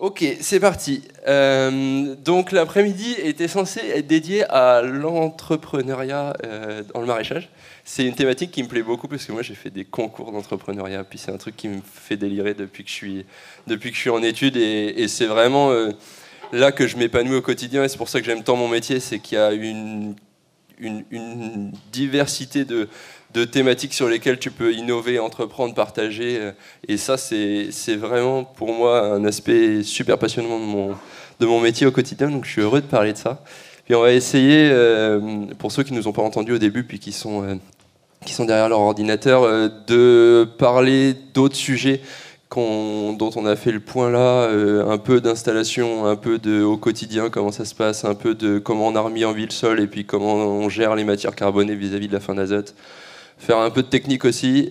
Ok, c'est parti. Donc l'après-midi était censé être dédié à l'entrepreneuriat dans le maraîchage. C'est une thématique qui me plaît beaucoup parce que moi j'ai fait des concours d'entrepreneuriat, puis c'est un truc qui me fait délirer depuis que je suis en études et c'est vraiment là que je m'épanouis au quotidien et c'est pour ça que j'aime tant mon métier, c'est qu'il y a une diversité de thématiques sur lesquelles tu peux innover, entreprendre, partager. Et ça, c'est vraiment pour moi un aspect super passionnant de mon métier au quotidien. Donc je suis heureux de parler de ça. Puis on va essayer, pour ceux qui ne nous ont pas entendus au début, puis qui sont derrière leur ordinateur, de parler d'autres sujets dont on a fait le point là, un peu d'installation, un peu de au quotidien, comment ça se passe, un peu de comment on a remis en vie le sol et puis comment on gère les matières carbonées vis-à-vis de la fin d'azote. Faire un peu de technique aussi.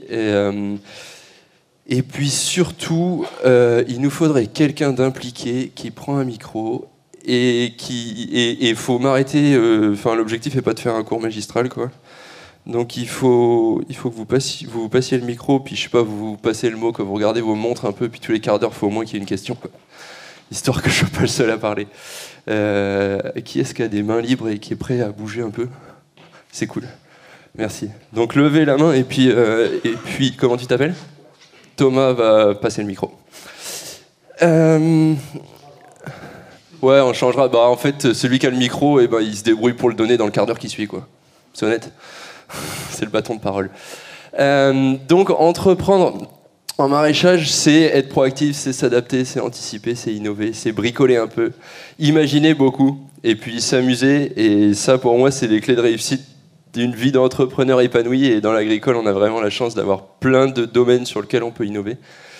Et puis surtout, il nous faudrait quelqu'un d'impliqué qui prend un micro et il faut m'arrêter. Enfin, l'objectif n'est pas de faire un cours magistral, quoi. Donc il faut que vous passiez le micro, puis je sais pas, vous passez le mot, que vous regardez vos montres un peu, puis tous les quarts d'heure, il faut au moins qu'il y ait une question, quoi. Histoire que je sois pas le seul à parler. Qui est-ce qui a des mains libres et qui est prêt à bouger un peu? C'est cool. Merci. Donc levez la main et puis comment tu t'appelles? Thomas va passer le micro. Ouais, on changera. Bah en fait, celui qui a le micro, il se débrouille pour le donner dans le quart d'heure qui suit, quoi. C'est honnête. C'est le bâton de parole. Donc entreprendre en maraîchage, c'est être proactif, c'est s'adapter, c'est anticiper, c'est innover, c'est bricoler un peu, imaginer beaucoup et puis s'amuser. Et ça, pour moi, c'est les clés de réussite d'une vie d'entrepreneur épanoui. Et dans l'agricole, on a vraiment la chance d'avoir plein de domaines sur lesquels on peut innover.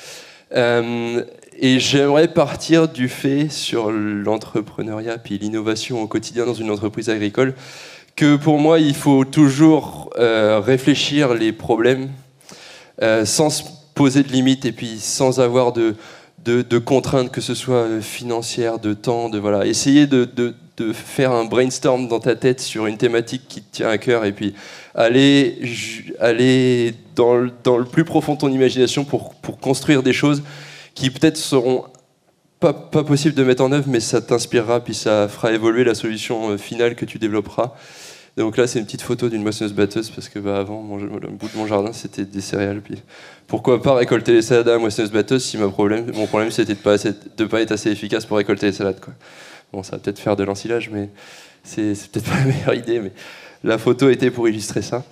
Et j'aimerais partir du fait sur l'entrepreneuriat puis l'innovation au quotidien dans une entreprise agricole que pour moi, il faut toujours réfléchir les problèmes sans se poser de limites et puis sans avoir de contraintes, que ce soit financières, de temps, voilà. Essayer de faire un brainstorm dans ta tête sur une thématique qui te tient à cœur et puis aller dans le plus profond de ton imagination pour construire des choses qui peut-être seront pas possibles de mettre en œuvre, mais ça t'inspirera puis ça fera évoluer la solution finale que tu développeras. Donc là, c'est une petite photo d'une moissonneuse-batteuse parce que avant, le bout de mon jardin, c'était des céréales. Puis pourquoi pas récolter les salades à la moissonneuse-batteuse si mon problème c'était de pas être assez efficace pour récolter les salades, quoi. Bon, ça va peut-être faire de l'ensilage, mais c'est peut-être pas la meilleure idée. Mais la photo était pour illustrer ça.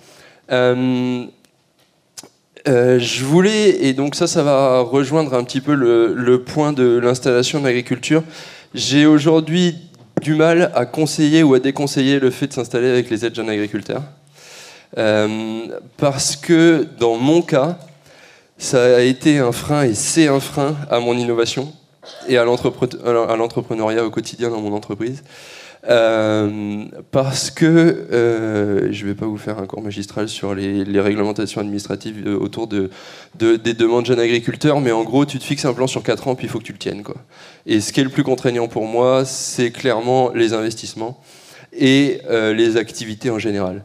Je voulais, et donc ça va rejoindre un petit peu le point de l'installation de l'agriculture. J'ai aujourd'hui du mal à conseiller ou à déconseiller le fait de s'installer avec les aides jeunes agriculteurs. Parce que dans mon cas, ça a été un frein et c'est un frein à mon innovation et à l'entrepreneuriat au quotidien dans mon entreprise. Parce que je ne vais pas vous faire un cours magistral sur les réglementations administratives autour des demandes jeunes agriculteurs, mais en gros, tu te fixes un plan sur 4 ans, puis il faut que tu le tiennes, quoi. Et ce qui est le plus contraignant pour moi, c'est clairement les investissements et les activités en général.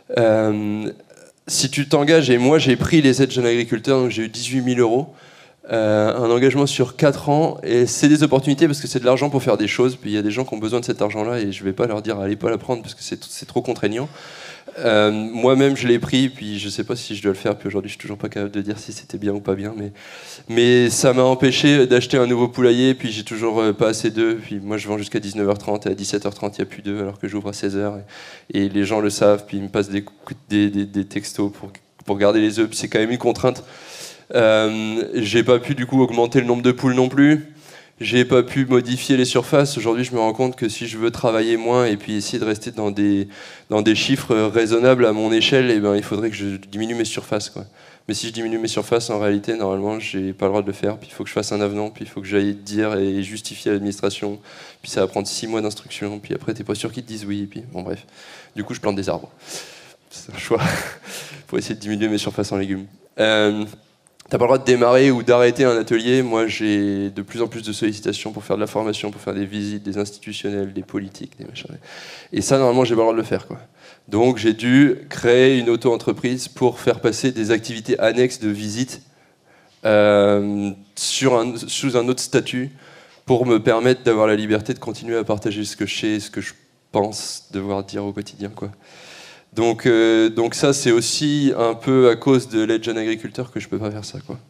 Si tu t'engages, et moi j'ai pris les aides jeunes agriculteurs, donc j'ai eu 18 000 euros, un engagement sur 4 ans, et c'est des opportunités parce que c'est de l'argent pour faire des choses, puis il y a des gens qui ont besoin de cet argent-là, et je vais pas leur dire allez pas la prendre parce que c'est trop contraignant. Moi-même je l'ai pris, puis je sais pas si je dois le faire, puis aujourd'hui je suis toujours pas capable de dire si c'était bien ou pas bien, mais ça m'a empêché d'acheter un nouveau poulailler, puis j'ai toujours pas assez d'œufs, puis moi je vends jusqu'à 19h30, et à 17h30 il n'y a plus d'œufs alors que j'ouvre à 16h, et les gens le savent, puis ils me passent des textos pour garder les œufs, puis c'est quand même une contrainte. J'ai pas pu du coup augmenter le nombre de poules non plus. J'ai pas pu modifier les surfaces. Aujourd'hui, je me rends compte que si je veux travailler moins et puis essayer de rester dans des chiffres raisonnables à mon échelle, il faudrait que je diminue mes surfaces, quoi. Mais si je diminue mes surfaces, en réalité, normalement, j'ai pas le droit de le faire. Puis il faut que je fasse un avenant, puis il faut que j'aille dire et justifier à l'administration. Puis ça va prendre 6 mois d'instruction. Puis après, t'es pas sûr qu'ils te disent oui. Et puis bon, bref. Du coup, je plante des arbres. C'est un choix pour essayer de diminuer mes surfaces en légumes. T'as pas le droit de démarrer ou d'arrêter un atelier. Moi, j'ai de plus en plus de sollicitations pour faire de la formation, pour faire des visites, des institutionnels, des politiques, des machins. Et ça, normalement, j'ai pas le droit de le faire, quoi. Donc, j'ai dû créer une auto-entreprise pour faire passer des activités annexes de visite sous un autre statut pour me permettre d'avoir la liberté de continuer à partager ce que je sais, ce que je pense devoir dire au quotidien, quoi. Donc ça, c'est aussi un peu à cause de l'aide jeune agriculteur que je peux pas faire ça, quoi.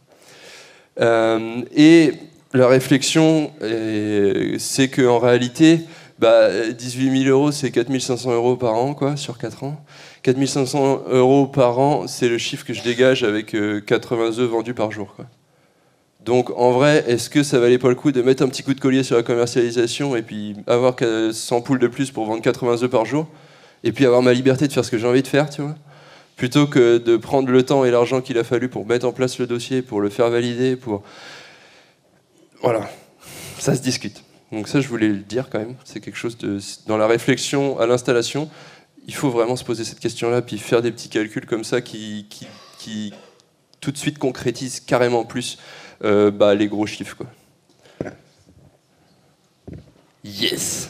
Et la réflexion, c'est qu'en réalité, 18 000 euros, c'est 4 500 euros par an, quoi, sur 4 ans. 4 500 euros par an, c'est le chiffre que je dégage avec 80 œufs vendus par jour, quoi. Donc en vrai, est-ce que ça valait pas le coup de mettre un petit coup de collier sur la commercialisation et puis avoir 100 poules de plus pour vendre 80 œufs par jour et puis avoir ma liberté de faire ce que j'ai envie de faire, tu vois, plutôt que de prendre le temps et l'argent qu'il a fallu pour mettre en place le dossier, pour le faire valider, pour... Voilà, ça se discute. Donc ça, je voulais le dire quand même, c'est quelque chose de... Dans la réflexion à l'installation, il faut vraiment se poser cette question-là, puis faire des petits calculs comme ça qui tout de suite concrétisent carrément plus les gros chiffres, quoi. Yes.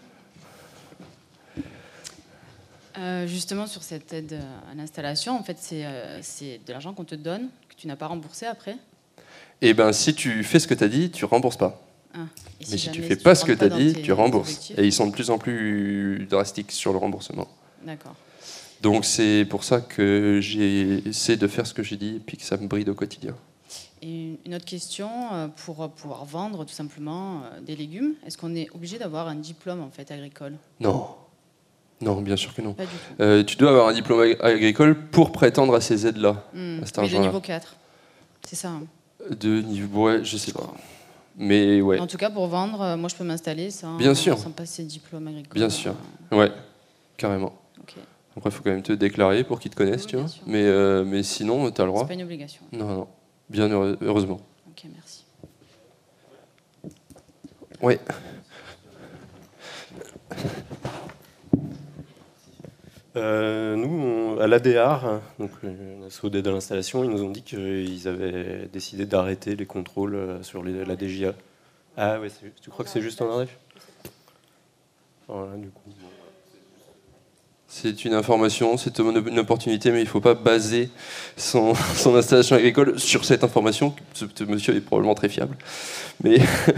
Justement, sur cette aide à l'installation, en fait, c'est de l'argent qu'on te donne, que tu n'as pas remboursé après. Et ben, si tu fais ce que tu as dit, tu rembourses pas. Mais si tu fais pas ce que tu as dit, tu rembourses. Et ils sont de plus en plus drastiques sur le remboursement. D'accord. Donc c'est pour ça que j'essaie de faire ce que j'ai dit et puis que ça me bride au quotidien. Et une autre question, pour pouvoir vendre tout simplement des légumes, est-ce qu'on est obligé d'avoir un diplôme en fait agricole ? Non. Non, bien sûr que non. Pas du tout. Tu dois avoir un diplôme agricole pour prétendre à ces aides-là. À cet mais de argent-là. niveau 4, c'est ça, hein. De niveau... Ouais, je sais pas. Mais ouais. En tout cas, pour vendre, moi je peux m'installer sans passer de diplôme agricole. Bien sûr, ouais, carrément. Okay. Après, il faut quand même te déclarer pour qu'ils te connaissent, tu vois. Mais sinon, tu as le droit. C'est pas une obligation. Non, bien heureusement. Ok, merci. Ouais. Nous, à l'ADR, donc l'asso d'aide à l'installation, ils nous ont dit qu'ils avaient décidé d'arrêter les contrôles sur la DGA. Ah ouais, tu crois que c'est juste en Ardèche ? Voilà, du coup. C'est une information, c'est une opportunité, mais il ne faut pas baser son installation agricole sur cette information. Ce monsieur est probablement très fiable. Mais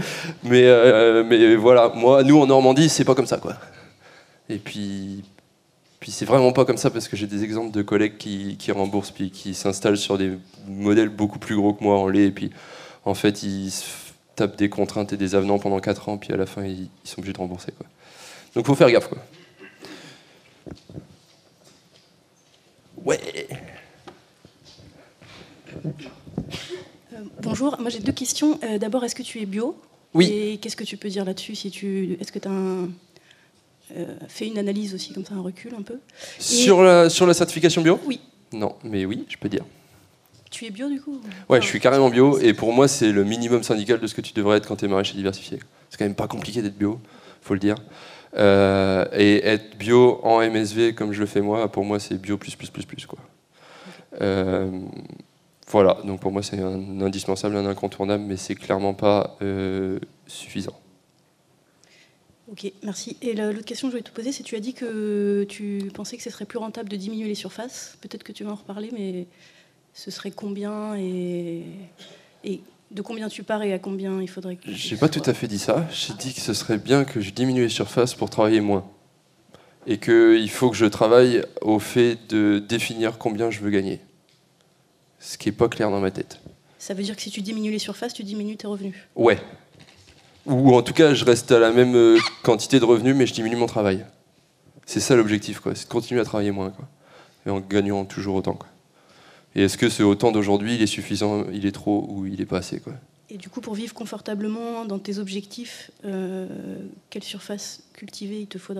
voilà, nous en Normandie, c'est pas comme ça, quoi. Et puis c'est vraiment pas comme ça parce que j'ai des exemples de collègues qui remboursent puis qui s'installent sur des modèles beaucoup plus gros que moi en lait et puis en fait ils se tapent des contraintes et des avenants pendant 4 ans puis à la fin ils sont obligés de rembourser, quoi. Donc faut faire gaffe, quoi. Ouais. Bonjour, moi j'ai 2 questions. D'abord, est-ce que tu es bio ? Oui. Et qu'est-ce que tu peux dire là-dessus est-ce que tu as fait une analyse aussi, comme ça, un recul un peu ? Sur la certification bio ? Oui. Non, mais oui, je peux dire. Tu es bio du coup ? Ouais, je suis carrément bio et pour moi c'est le minimum syndical de ce que tu devrais être quand tu es maraîcher diversifié. C'est quand même pas compliqué d'être bio, faut le dire. Et être bio en MSV comme je le fais moi, pour moi c'est bio plus, quoi. Voilà, donc pour moi c'est un indispensable, un incontournable, mais c'est clairement pas suffisant. Ok, merci. Et l'autre question que je voulais te poser, c'est tu as dit que tu pensais que ce serait plus rentable de diminuer les surfaces. Peut-être que tu vas en reparler, mais ce serait combien et de combien tu pars et à combien il faudrait que... J'ai pas tout à fait dit ça. J'ai dit que ce serait bien que je diminue les surfaces pour travailler moins. Et qu'il faut que je travaille au fait de définir combien je veux gagner. Ce qui n'est pas clair dans ma tête. Ça veut dire que si tu diminues les surfaces, tu diminues tes revenus ? Ouais. Ou en tout cas, je reste à la même quantité de revenus, mais je diminue mon travail. C'est ça l'objectif, quoi. C'est de continuer à travailler moins, quoi. Et en gagnant toujours autant, quoi. Et est-ce que ce autant d'aujourd'hui, il est suffisant, il est trop ou il n'est pas assez, quoi. Et du coup, pour vivre confortablement dans tes objectifs, quelle surface cultivée il te faudrait ?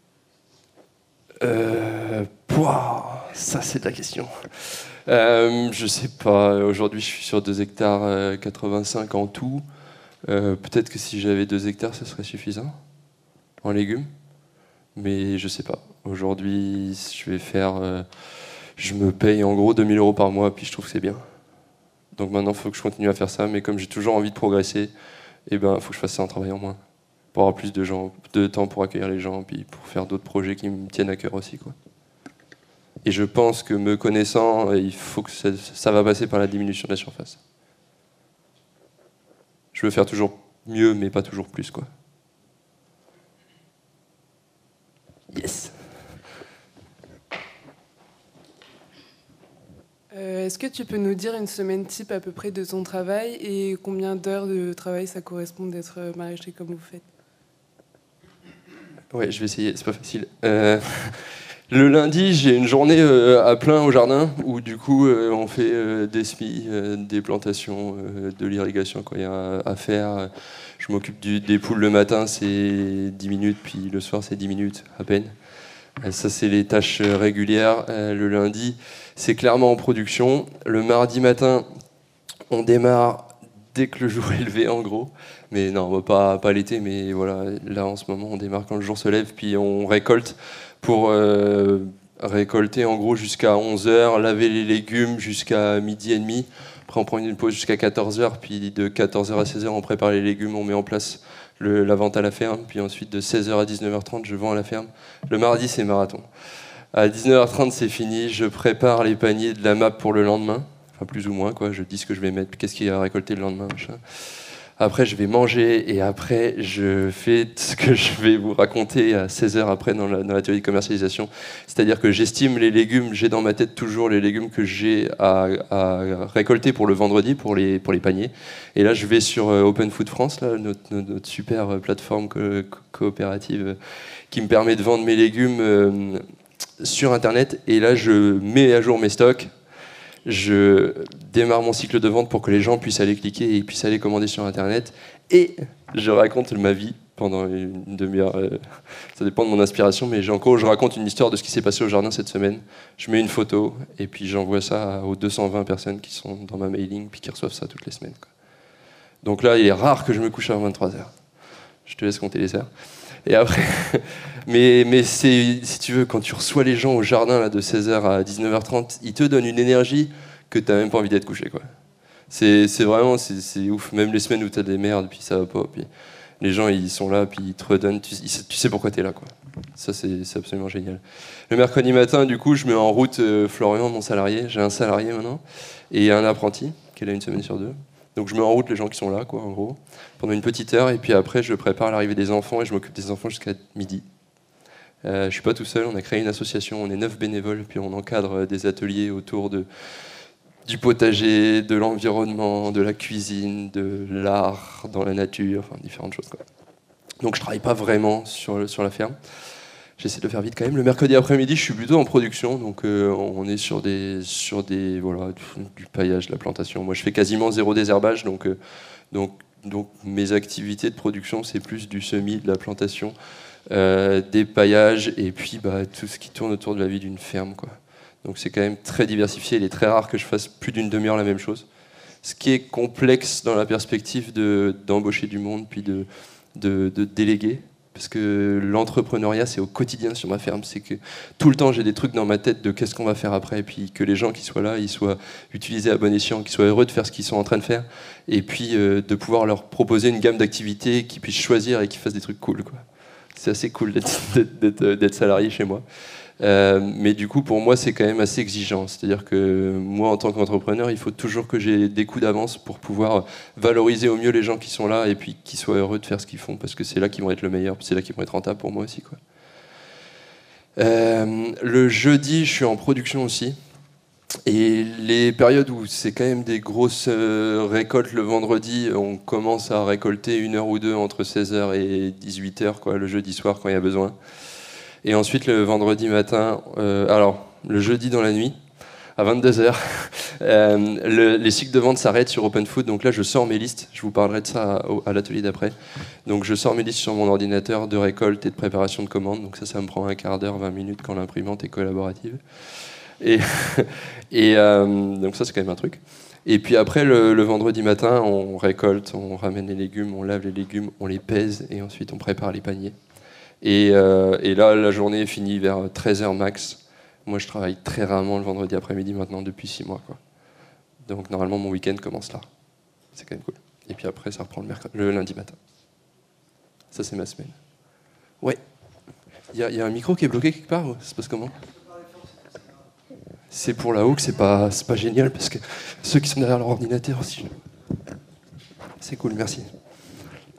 Ça, c'est la question. Je sais pas. Aujourd'hui, je suis sur 2 hectares 85 en tout. Peut-être que si j'avais 2 hectares, ça serait suffisant en légumes. Mais je sais pas. Aujourd'hui, je vais faire... je me paye en gros 2 000 euros par mois, puis je trouve que c'est bien. Donc maintenant, il faut que je continue à faire ça. Mais comme j'ai toujours envie de progresser, il faut que je fasse ça en travaillant moins. Pour avoir plus de temps pour accueillir les gens, puis pour faire d'autres projets qui me tiennent à cœur aussi, quoi. Et je pense que me connaissant, il faut que ça va passer par la diminution de la surface. Je veux faire toujours mieux, mais pas toujours plus, quoi. Yes. Est-ce que tu peux nous dire une semaine type à peu près de ton travail et combien d'heures de travail ça correspond d'être maraîcher comme vous faites? Ouais, je vais essayer, c'est pas facile. Le lundi, j'ai une journée à plein au jardin où du coup on fait des semis, des plantations, de l'irrigation quand il y a à faire. Je m'occupe des poules le matin, c'est 10 minutes, puis le soir c'est 10 minutes à peine. Ça, c'est les tâches régulières. Le lundi, c'est clairement en production. Le mardi matin, on démarre dès que le jour est levé, en gros. Mais non, pas l'été, mais voilà, là, en ce moment, on démarre quand le jour se lève, puis on récolte pour récolter, en gros, jusqu'à 11h, laver les légumes jusqu'à midi et demi. Après, on prend une pause jusqu'à 14h, puis de 14h à 16h, on prépare les légumes, on met en place la vente à la ferme, puis ensuite de 16h à 19h30, je vends à la ferme. Le mardi, c'est marathon. À 19h30, c'est fini, je prépare les paniers de la map pour le lendemain, enfin plus ou moins, quoi. Je dis ce que je vais mettre, qu'est-ce qu'il y a à récolter le lendemain, machin. Après, je vais manger et après, je fais ce que je vais vous raconter à 16h après dans l'atelier de commercialisation. C'est-à-dire que j'estime les légumes, j'ai dans ma tête toujours les légumes que j'ai à récolter pour le vendredi, pour les paniers. Et là, je vais sur Open Food France, là, notre super plateforme coopérative qui me permet de vendre mes légumes sur Internet. Et là, je mets à jour mes stocks. Je démarre mon cycle de vente pour que les gens puissent aller cliquer et puissent aller commander sur Internet. Et je raconte ma vie pendant une demi-heure. Ça dépend de mon inspiration, mais je raconte une histoire de ce qui s'est passé au jardin cette semaine. Je mets une photo et puis j'envoie ça aux 220 personnes qui sont dans ma mailing puis qui reçoivent ça toutes les semaines, quoi. Donc là, il est rare que je me couche avant 23h. Je te laisse compter les heures. Et après, mais c'est, si tu veux, quand tu reçois les gens au jardin là, de 16h à 19h30, ils te donnent une énergie que tu n'as même pas envie d'être couché, quoi. C'est vraiment, c'est ouf. Même les semaines où tu as des merdes, puis ça va pas, puis les gens ils sont là, puis ils te redonnent, tu sais pourquoi tu es là, quoi. Ça, c'est absolument génial. Le mercredi matin, du coup, je mets en route Florian, mon salarié. J'ai un salarié maintenant, et un apprenti, qui est là une semaine sur deux. Donc je mets en route les gens qui sont là, quoi, en gros, pendant une petite heure, et puis après je prépare l'arrivée des enfants et je m'occupe des enfants jusqu'à midi. Je suis pas tout seul, on a créé une association, on est 9 bénévoles, puis on encadre des ateliers autour du potager, de l'environnement, de la cuisine, de l'art dans la nature, enfin différentes choses, quoi. Donc je travaille pas vraiment sur la ferme. J'essaie de le faire vite quand même. Le mercredi après-midi, je suis plutôt en production, donc on est sur voilà, du paillage, de la plantation. Moi, je fais quasiment zéro désherbage, donc mes activités de production, c'est plus du semis, de la plantation, des paillages, et puis tout ce qui tourne autour de la vie d'une ferme, quoi. Donc c'est quand même très diversifié. Il est très rare que je fasse plus d'une demi-heure la même chose. Ce qui est complexe dans la perspective d'embaucher du monde, puis de déléguer. Parce que l'entrepreneuriat, c'est au quotidien sur ma ferme. C'est que tout le temps, j'ai des trucs dans ma tête de qu'est-ce qu'on va faire après. Et puis que les gens qui soient là, ils soient utilisés à bon escient, qu'ils soient heureux de faire ce qu'ils sont en train de faire. Et puis de pouvoir leur proposer une gamme d'activités qu'ils puissent choisir et qu'ils fassent des trucs cool, quoi. C'est assez cool d'être salarié chez moi. Mais du coup, pour moi, c'est quand même assez exigeant. C'est-à-dire que moi, en tant qu'entrepreneur, il faut toujours que j'ai des coups d'avance pour pouvoir valoriser au mieux les gens qui sont là et puis qu'ils soient heureux de faire ce qu'ils font, parce que c'est là qu'ils vont être le meilleur, c'est là qu'ils vont être rentables pour moi aussi, quoi. Le jeudi, je suis en production aussi. Et les périodes où c'est quand même des grosses récoltes le vendredi, on commence à récolter 1 heure ou 2 entre 16h et 18h, quoi, le jeudi soir quand il y a besoin. Et ensuite, le vendredi matin, le jeudi dans la nuit, à 22h, les cycles de vente s'arrêtent sur Open Food. Donc là, je sors mes listes. Je vous parlerai de ça à l'atelier d'après. Donc je sors mes listes sur mon ordinateur de récolte et de préparation de commandes. Donc ça me prend un quart d'heure, 20 minutes quand l'imprimante est collaborative. Et donc ça, c'est quand même un truc. Et puis après, le vendredi matin, on récolte, on ramène les légumes, on lave les légumes, on les pèse et ensuite on prépare les paniers. Et là, la journée est finie vers 13h max. Moi, je travaille très rarement le vendredi après-midi maintenant depuis 6 mois, quoi. Donc normalement, mon week-end commence là. C'est quand même cool. Et puis après, ça reprend le lundi matin. Ça, c'est ma semaine. Ouais. Il y a un micro qui est bloqué quelque part, ça se passe comment ? C'est pour là-haut que c'est pas génial, parce que ceux qui sont derrière leur ordinateur aussi. C'est cool, merci.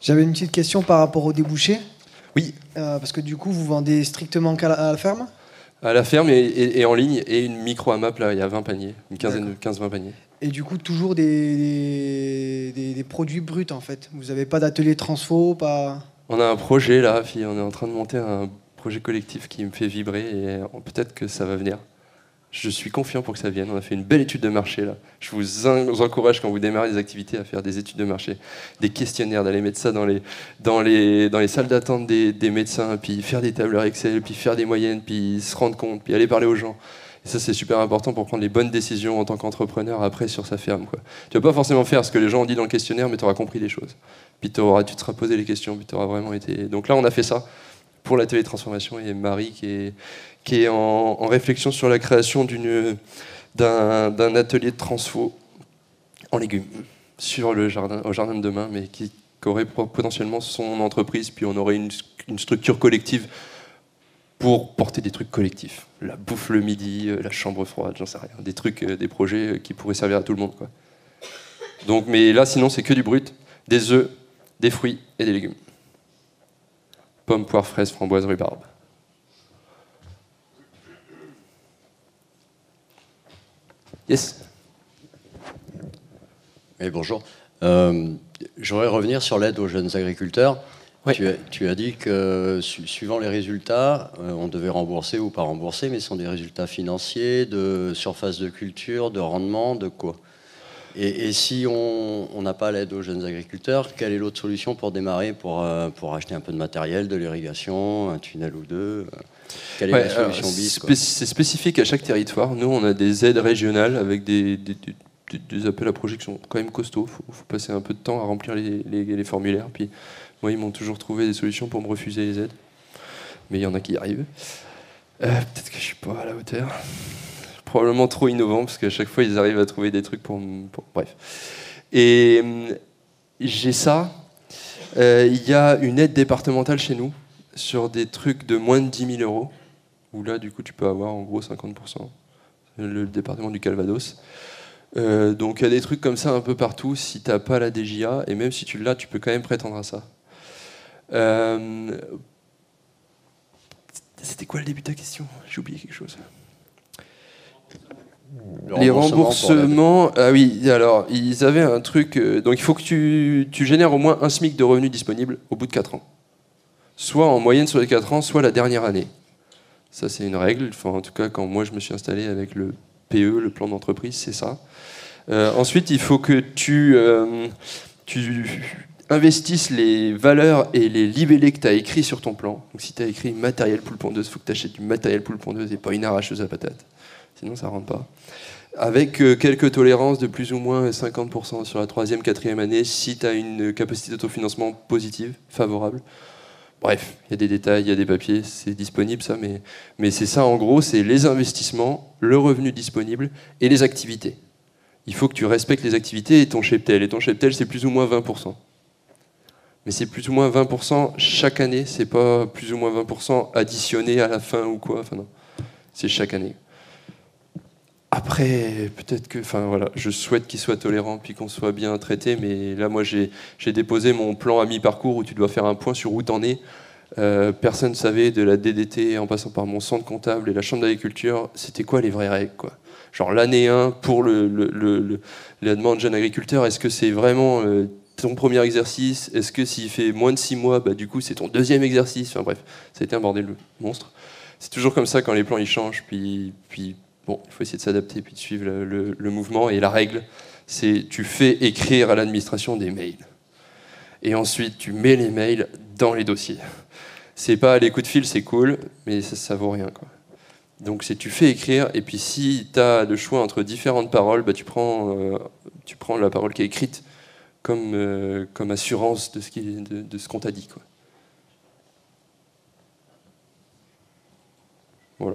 J'avais une petite question par rapport aux débouchés. Oui. Parce que du coup, vous vendez strictement qu'à la ferme? À la ferme et en ligne, et une micro-AMAP, là, il y a 20 paniers, une quinzaine, 15-20 paniers. Et du coup, toujours des produits bruts, en fait. Vous n'avez pas d'atelier transfo, pas... On a un projet, là, puis on est en train de monter un projet collectif qui me fait vibrer, et peut-être que ça va venir. Je suis confiant pour que ça vienne. On a fait une belle étude de marché, là. Je vous encourage, quand vous démarrez des activités, à faire des études de marché, des questionnaires, d'aller mettre ça dans les salles d'attente des médecins, puis faire des tableurs Excel, puis faire des moyennes, puis se rendre compte, puis aller parler aux gens. Et ça, c'est super important pour prendre les bonnes décisions en tant qu'entrepreneur après sur sa ferme, quoi. Tu vas pas forcément faire ce que les gens ont dit dans le questionnaire, mais tu auras compris des choses. Puis tu te seras posé les questions, puis tu auras vraiment été... Donc là, on a fait ça pour la télétransformation, et Marie qui est en réflexion sur la création d'un atelier de transfo en légumes au jardin de demain, mais qui aurait potentiellement son entreprise, puis on aurait une structure collective pour porter des trucs collectifs. La bouffe le midi, la chambre froide, j'en sais rien. Des trucs, des projets qui pourraient servir à tout le monde, quoi. Donc, mais là, sinon, c'est que du brut, des œufs, des fruits et des légumes. Pommes, poires, fraises, framboises, rhubarbe. Yes. Oui, bonjour. Je voudrais revenir sur l'aide aux jeunes agriculteurs. Oui. Tu as dit que suivant les résultats, on devait rembourser ou pas rembourser, mais ce sont des résultats financiers, de surface de culture, de rendement, de quoi? Et si on n'a pas l'aide aux jeunes agriculteurs, quelle est l'autre solution pour démarrer, pour acheter un peu de matériel, de l'irrigation, un tunnel ou deux? Quelle est la solution bis, quoi? C'est spécifique à chaque territoire. Nous, on a des aides régionales avec des appels à projets qui sont quand même costauds. Il faut passer un peu de temps à remplir les formulaires. Puis, moi, ils m'ont toujours trouvé des solutions pour me refuser les aides. Mais il y en a qui y arrivent. Peut-être que je ne suis pas à la hauteur. Probablement trop innovant, parce qu'à chaque fois, ils arrivent à trouver des trucs pour... Bref. Et j'ai ça. Il y a une aide départementale chez nous, sur des trucs de moins de 10 000 euros, où là, du coup, tu peux avoir en gros 50%. Le département du Calvados. Donc, il y a des trucs comme ça un peu partout, si tu n'as pas la DJA, et même si tu l'as, tu peux quand même prétendre à ça. C'était quoi le début de ta question? J'ai oublié quelque chose. Les remboursements, ah oui, alors ils avaient un truc, donc il faut que tu génères au moins un SMIC de revenus disponibles au bout de 4 ans. Soit en moyenne sur les 4 ans, soit la dernière année. Ça c'est une règle, enfin, en tout cas quand moi je me suis installé avec le PE, le plan d'entreprise, c'est ça. Ensuite il faut que tu investisses les valeurs et les libellés que tu as écrits sur ton plan. Donc si tu as écrit matériel poule pondeuse, il faut que tu achètes du matériel poule pondeuse et pas une arracheuse à patates. Sinon ça ne rentre pas. Avec quelques tolérances de plus ou moins 50% sur la 3e, 4e année, si tu as une capacité d'autofinancement positive, favorable. Bref, il y a des détails, il y a des papiers, c'est disponible ça, mais c'est ça en gros, c'est les investissements, le revenu disponible et les activités. Il faut que tu respectes les activités et ton cheptel. Et ton cheptel, c'est plus ou moins 20%. Mais c'est plus ou moins 20% chaque année, c'est pas plus ou moins 20% additionné à la fin ou quoi, enfin non, c'est chaque année. Après, peut-être que, enfin voilà, je souhaite qu'il soit tolérant puis qu'on soit bien traité, mais là, moi, j'ai déposé mon plan à mi-parcours où tu dois faire un point sur où t'en es. Personne ne savait, de la DDT en passant par mon centre comptable et la chambre d'agriculture, c'était quoi les vraies règles, quoi. Genre l'année 1 pour la demande jeune agriculteur, est-ce que c'est vraiment ton premier exercice? Est-ce que s'il fait moins de 6 mois, bah, du coup, c'est ton 2e exercice? Enfin bref, ça a été un bordel monstre. C'est toujours comme ça quand les plans ils changent, puis bon, il faut essayer de s'adapter puis de suivre le mouvement. Et la règle, c'est tu fais écrire à l'administration des mails. Et ensuite, tu mets les mails dans les dossiers. C'est pas les coups de fil, c'est cool, mais ça vaut rien, quoi. Donc tu fais écrire, et puis si tu as le choix entre différentes paroles, bah, tu prends la parole qui est écrite comme assurance de ce qu'on t'a dit, quoi. Voilà.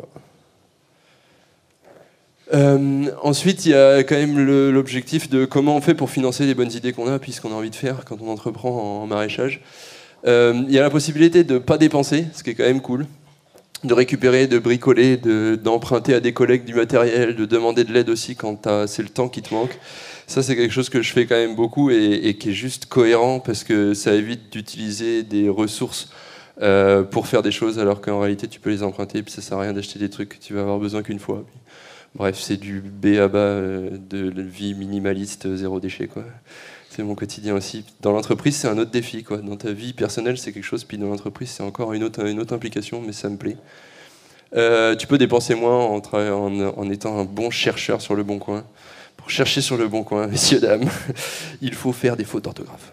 Ensuite, il y a quand même l'objectif de comment on fait pour financer les bonnes idées qu'on a, puis ce qu'on a envie de faire quand on entreprend en maraîchage. Il y a la possibilité de ne pas dépenser, ce qui est quand même cool. de récupérer, de bricoler, d'emprunter à des collègues du matériel, de demander de l'aide aussi quand c'est le temps qui te manque. Ça, c'est quelque chose que je fais quand même beaucoup et qui est juste cohérent parce que ça évite d'utiliser des ressources pour faire des choses alors qu'en réalité, tu peux les emprunter et puis ça sert à rien d'acheter des trucs que tu vas avoir besoin qu'une fois. Bref, c'est du B à bas de la vie minimaliste, zéro déchet, quoi. C'est mon quotidien aussi. Dans l'entreprise, c'est un autre défi, quoi. Dans ta vie personnelle, c'est quelque chose, puis dans l'entreprise, c'est encore une autre implication, mais ça me plaît. Tu peux dépenser moins en étant un bon chercheur sur le bon coin. Pour chercher sur le bon coin, messieurs, dames, il faut faire des fautes d'orthographe.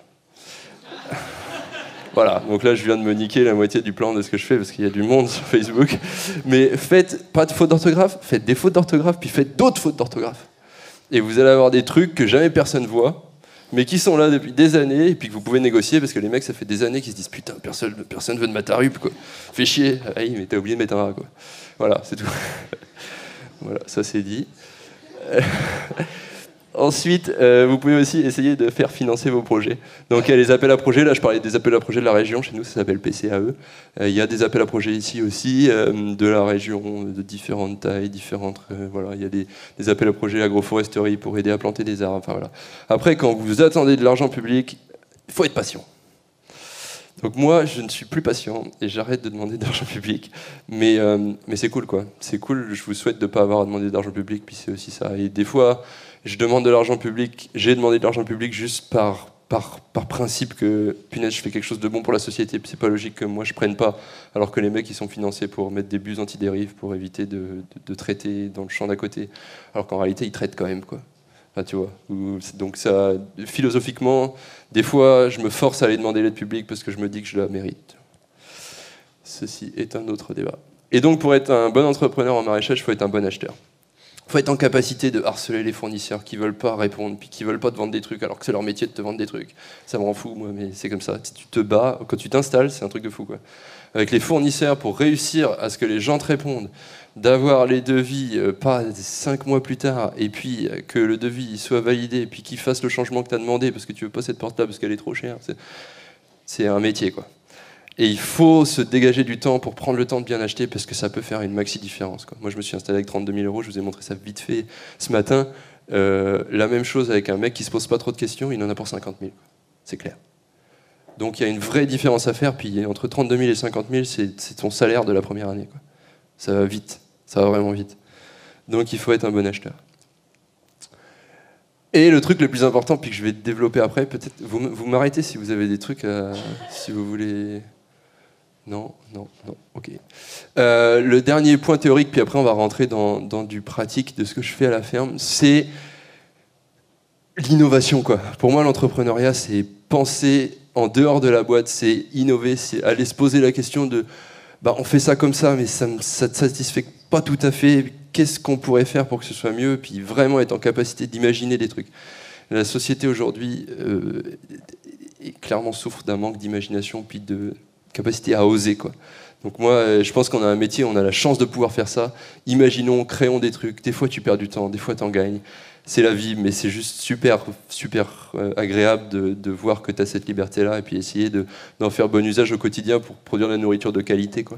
Voilà, donc là je viens de me niquer la moitié du plan de ce que je fais parce qu'il y a du monde sur Facebook. Mais faites pas de fautes d'orthographe, faites des fautes d'orthographe, puis faites d'autres fautes d'orthographe. Et vous allez avoir des trucs que jamais personne voit, mais qui sont là depuis des années, et puis que vous pouvez négocier parce que les mecs, ça fait des années qu'ils se disent putain, personne veut de mettre ta rup, quoi. Fais chier. Ah oui, mais t'as oublié de mettre un A, quoi. Voilà, c'est tout. Voilà, ça c'est dit. Ensuite, vous pouvez aussi essayer de faire financer vos projets. Donc il y a les appels à projets, là je parlais des appels à projets de la région, chez nous ça s'appelle PCAE. Il y a des appels à projets ici aussi, de la région, de différentes tailles, voilà, il y a des appels à projets agroforesterie pour aider à planter des arbres. Enfin, voilà. Après, quand vous attendez de l'argent public, il faut être patient. Donc moi, je ne suis plus patient et j'arrête de demander de l'argent public. Mais c'est cool, quoi. C'est cool, je vous souhaite de ne pas avoir à demander d'argent public, puis c'est aussi ça. Et des fois, je demande de l'argent public, j'ai demandé de l'argent public juste par principe que, punaise, je fais quelque chose de bon pour la société, puis c'est pas logique que moi je prenne pas, alors que les mecs, ils sont financés pour mettre des bus anti-dérive, pour éviter de traiter dans le champ d'à côté, alors qu'en réalité, ils traitent quand même, quoi. Enfin, tu vois. Donc ça, philosophiquement, des fois, je me force à aller demander l'aide publique parce que je me dis que je la mérite. Ceci est un autre débat. Et donc, pour être un bon entrepreneur en maraîchage, il faut être un bon acheteur. Il faut être en capacité de harceler les fournisseurs qui veulent pas répondre, puis qui veulent pas te vendre des trucs, alors que c'est leur métier de te vendre des trucs. Ça me rend fou, moi, mais c'est comme ça. Si tu te bats, quand tu t'installes, c'est un truc de fou, quoi. Avec les fournisseurs, pour réussir à ce que les gens te répondent, d'avoir les devis pas 5 mois plus tard, et puis que le devis soit validé, et puis qu'il fasse le changement que tu as demandé, parce que tu veux pas cette porte-là, parce qu'elle est trop chère. C'est un métier, quoi. Et il faut se dégager du temps pour prendre le temps de bien acheter parce que ça peut faire une maxi différence, quoi. Moi, je me suis installé avec 32 000 €, je vous ai montré ça vite fait ce matin. La même chose avec un mec qui se pose pas trop de questions, il en a pour 50 000. C'est clair. Donc il y a une vraie différence à faire, puis entre 32 000 et 50 000, c'est ton salaire de la première année, quoi. Ça va vite, ça va vraiment vite. Donc il faut être un bon acheteur. Et le truc le plus important, puis que je vais développer après, peut-être, vous m'arrêtez si vous avez des trucs, si vous voulez... Non, ok. Le dernier point théorique, puis après on va rentrer dans du pratique de ce que je fais à la ferme, c'est l'innovation, quoi. Pour moi, l'entrepreneuriat, c'est penser en dehors de la boîte, c'est innover, c'est aller se poser la question de on fait ça comme ça, mais ça ne satisfait pas tout à fait. Qu'est-ce qu'on pourrait faire pour que ce soit mieux? Puis vraiment être en capacité d'imaginer des trucs. La société aujourd'hui clairement souffre d'un manque d'imagination, puis de capacité à oser, quoi. Donc moi, je pense qu'on a un métier, on a la chance de pouvoir faire ça. Imaginons, créons des trucs. Des fois, tu perds du temps, des fois, tu en gagnes. C'est la vie, mais c'est juste super agréable de voir que tu as cette liberté-là et puis essayer d'en faire bon usage au quotidien pour produire de la nourriture de qualité, quoi.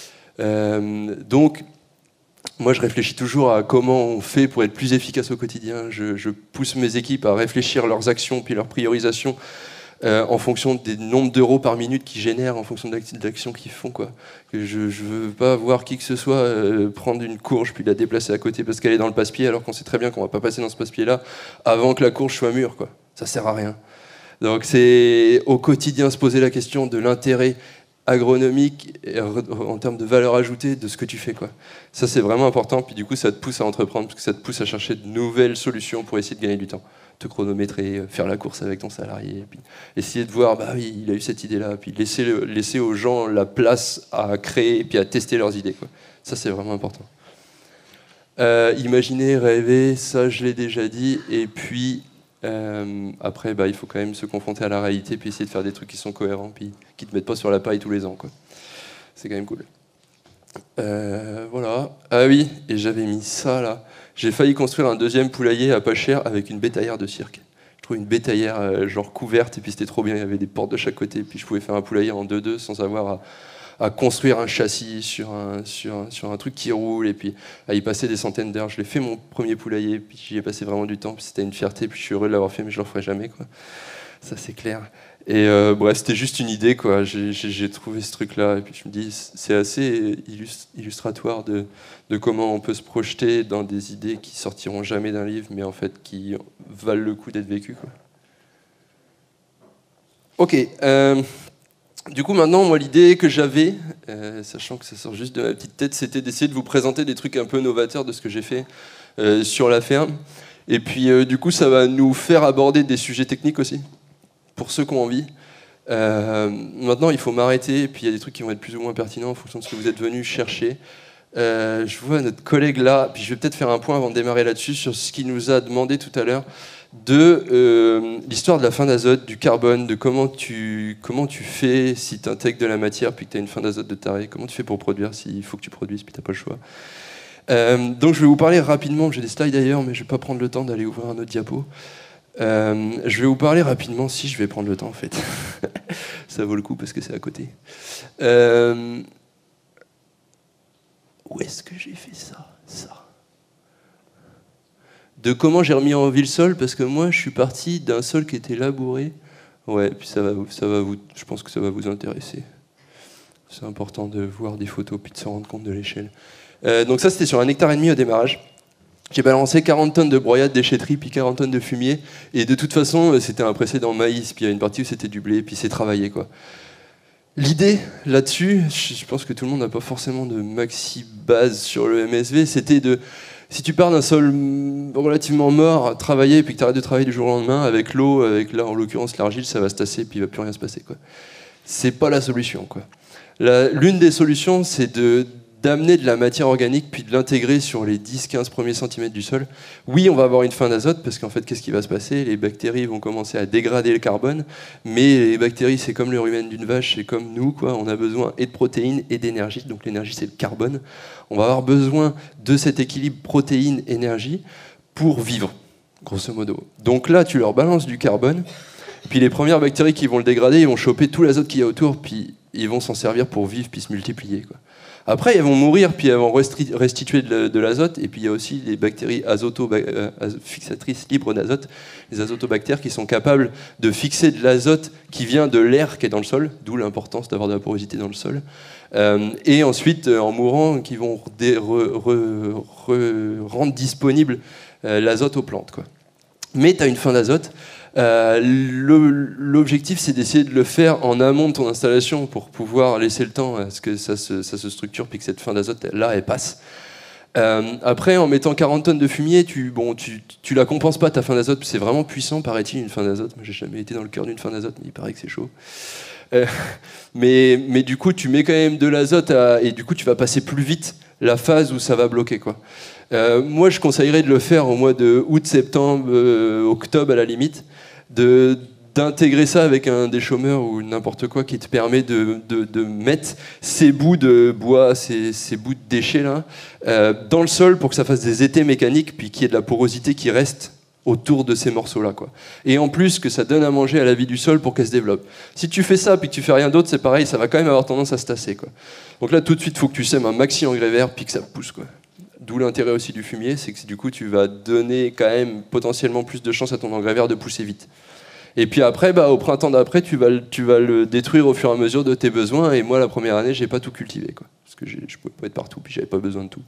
Donc, moi, je réfléchis toujours à comment on fait pour être plus efficace au quotidien. Je pousse mes équipes à réfléchir leurs actions puis leurs priorisations en fonction des nombres d'euros par minute qu'ils génèrent, en fonction de l'action qu'ils font, quoi. Je ne veux pas voir qui que ce soit prendre une courge puis la déplacer à côté parce qu'elle est dans le passe-pied, alors qu'on sait très bien qu'on ne va pas passer dans ce passe-pied-là avant que la courge soit mûre, quoi. Ça ne sert à rien. Donc c'est au quotidien se poser la question de l'intérêt agronomique en termes de valeur ajoutée de ce que tu fais, quoi. Ça, c'est vraiment important, puis du coup, ça te pousse à entreprendre, parce que ça te pousse à chercher de nouvelles solutions pour essayer de gagner du temps. Te chronométrer, faire la course avec ton salarié, puis essayer de voir, oui, il a eu cette idée-là, puis laisser aux gens la place à créer, puis à tester leurs idées, quoi. Ça, c'est vraiment important. Imaginer, rêver, ça, je l'ai déjà dit, et puis après, il faut quand même se confronter à la réalité, puis essayer de faire des trucs qui sont cohérents, puis qui te mettent pas sur la paille tous les ans, quoi. C'est quand même cool. Voilà. Ah oui, et j'avais mis ça là. J'ai failli construire un deuxième poulailler à pas cher avec une bétaillère de cirque. Je trouvais une bétaillère genre couverte, et puis c'était trop bien, il y avait des portes de chaque côté, puis je pouvais faire un poulailler en 2-2 sans avoir à construire un châssis sur un truc qui roule, et puis à y passer des centaines d'heures. Je l'ai fait mon premier poulailler, puis j'y ai passé vraiment du temps, puis c'était une fierté, puis je suis heureux de l'avoir fait, mais je le referai jamais, quoi. Ça c'est clair. Et bref, c'était juste une idée, quoi. J'ai trouvé ce truc-là, et puis je me dis, c'est assez illustratoire de comment on peut se projeter dans des idées qui sortiront jamais d'un livre, mais en fait qui valent le coup d'être vécues, quoi. Ok. Du coup, maintenant, moi, l'idée que j'avais, sachant que ça sort juste de ma petite tête, c'était d'essayer de vous présenter des trucs un peu novateurs de ce que j'ai fait sur la ferme. Et puis, du coup, ça va nous faire aborder des sujets techniques aussi, pour ceux qui ont envie. Maintenant, il faut m'arrêter, et puis il y a des trucs qui vont être plus ou moins pertinents en fonction de ce que vous êtes venus chercher. Je vois notre collègue là, puis je vais peut-être faire un point avant de démarrer là-dessus, sur ce qu'il nous a demandé tout à l'heure, de l'histoire de la fin d'azote, du carbone, de comment tu fais si tu intègres de la matière puis que tu as une fin d'azote de taré, comment tu fais pour produire s'il faut que tu produises puis tu n'as pas le choix. Donc je vais vous parler rapidement, j'ai des slides d'ailleurs, mais je ne vais pas prendre le temps d'aller ouvrir un autre diapo. Je vais vous parler rapidement, si je vais prendre le temps en fait. Ça vaut le coup parce que c'est à côté. Où est-ce que j'ai fait ça ? De comment j'ai remis en vie le sol, parce que moi je suis parti d'un sol qui était labouré. Ouais, puis je pense que ça va vous intéresser. C'est important de voir des photos puis de se rendre compte de l'échelle. Donc ça c'était sur 1,5 hectare au démarrage. J'ai balancé 40 tonnes de broyade, déchetterie, puis 40 tonnes de fumier. Et de toute façon, c'était un précédent maïs, puis il y a une partie où c'était du blé, puis c'est travaillé, quoi. L'idée là-dessus, je pense que tout le monde n'a pas forcément de maxi base sur le MSV, c'était de... Si tu pars d'un sol relativement mort, travailler, puis que tu arrêtes de travailler du jour au lendemain, avec l'eau, avec là en l'occurrence l'argile, ça va se tasser, puis il ne va plus rien se passer, quoi. C'est pas la solution, quoi. L'une des solutions, c'est d'amener de la matière organique puis de l'intégrer sur les 10-15 premiers centimètres du sol. Oui, on va avoir une fin d'azote parce qu'en fait, qu'est-ce qui va se passer ? Les bactéries vont commencer à dégrader le carbone, mais les bactéries, c'est comme le rumen d'une vache, c'est comme nous, quoi. On a besoin et de protéines et d'énergie, donc l'énergie, c'est le carbone. On va avoir besoin de cet équilibre protéines-énergie pour vivre, grosso modo. Donc là, tu leur balances du carbone, puis les premières bactéries qui vont le dégrader, ils vont choper tout l'azote qu'il y a autour, puis ils vont s'en servir pour vivre puis se multiplier, quoi. Après, elles vont mourir, puis elles vont restituer de l'azote. Et puis, il y a aussi les bactéries fixatrices libres d'azote, les azotobactères, qui sont capables de fixer de l'azote qui vient de l'air qui est dans le sol, d'où l'importance d'avoir de la porosité dans le sol. Et ensuite, en mourant, qui vont rendre disponible l'azote aux plantes, quoi. Mais tu as une fin d'azote. L'objectif, c'est d'essayer de le faire en amont de ton installation pour pouvoir laisser le temps à ce que ça se structure puis que cette fin d'azote, là, elle passe. Après, en mettant 40 tonnes de fumier, tu la compenses pas, ta fin d'azote. C'est vraiment puissant, paraît-il, une fin d'azote. Moi, j'ai jamais été dans le cœur d'une fin d'azote, mais il paraît que c'est chaud. Mais du coup, tu mets quand même de l'azote et du coup, tu vas passer plus vite la phase où ça va bloquer, quoi. Moi, je conseillerais de le faire au mois de août, septembre, octobre à la limite, d'intégrer ça avec un déchômeur ou n'importe quoi qui te permet de mettre ces bouts de bois, ces bouts de déchets là, dans le sol pour que ça fasse des étais mécaniques, puis qu'il y ait de la porosité qui reste autour de ces morceaux-là, quoi. Et en plus, que ça donne à manger à la vie du sol pour qu'elle se développe. Si tu fais ça puis que tu fais rien d'autre, c'est pareil, ça va quand même avoir tendance à se tasser, quoi. Donc là, tout de suite, il faut que tu sèmes un maxi engrais vert puis que ça pousse, quoi. D'où l'intérêt aussi du fumier, c'est que du coup, tu vas donner quand même potentiellement plus de chance à ton engrais vert de pousser vite. Et puis après, au printemps d'après, tu vas le détruire au fur et à mesure de tes besoins. Et moi, la première année, j'ai pas tout cultivé, quoi, parce que je pouvais pas être partout, puis j'avais pas besoin de tout.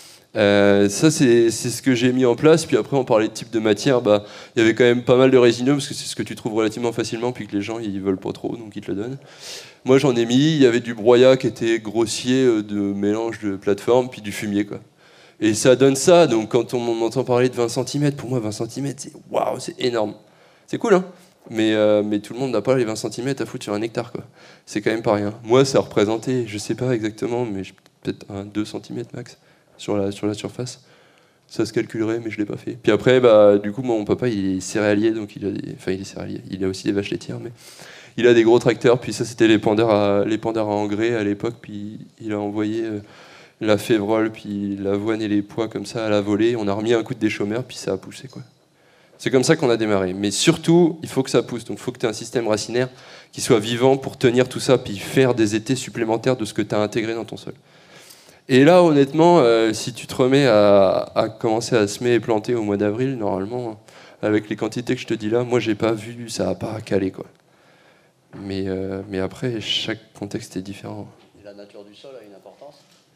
Ça, c'est ce que j'ai mis en place. Puis après, on parlait de type de matière. Il y avait quand même pas mal de résineux, parce que c'est ce que tu trouves relativement facilement, puis que les gens, ils veulent pas trop, donc ils te le donnent. Moi, j'en ai mis. Il y avait du broyat qui était grossier, de mélange de plateforme, puis du fumier, quoi. Et ça donne ça. Donc quand on entend parler de 20 cm, pour moi, 20 cm, c'est waouh, c'est énorme. C'est cool, hein. Mais tout le monde n'a pas les 20 cm à foutre sur 1 hectare, quoi. C'est quand même pas rien. Moi, ça représentait, je sais pas exactement, mais peut-être 2 cm max sur la surface. Ça se calculerait, mais je l'ai pas fait. Puis après, du coup, mon papa, il est céréalier, donc il est céréalier. Il a aussi des vaches laitières, mais il a des gros tracteurs. Puis ça, c'était les pendeurs à engrais à l'époque. Puis il a envoyé la févrole, puis l'avoine et les pois comme ça à la volée. On a remis un coup de déchômeur, puis ça a poussé, quoi. C'est comme ça qu'on a démarré. Mais surtout, il faut que ça pousse. Donc il faut que tu aies un système racinaire qui soit vivant pour tenir tout ça, puis faire des étés supplémentaires de ce que tu as intégré dans ton sol. Et là, honnêtement, si tu te remets à commencer à semer et planter au mois d'avril, normalement, avec les quantités que je te dis là, moi, j'ai pas vu, ça n'a pas calé, quoi. Mais après, chaque contexte est différent. Et la nature du sol a une importance ?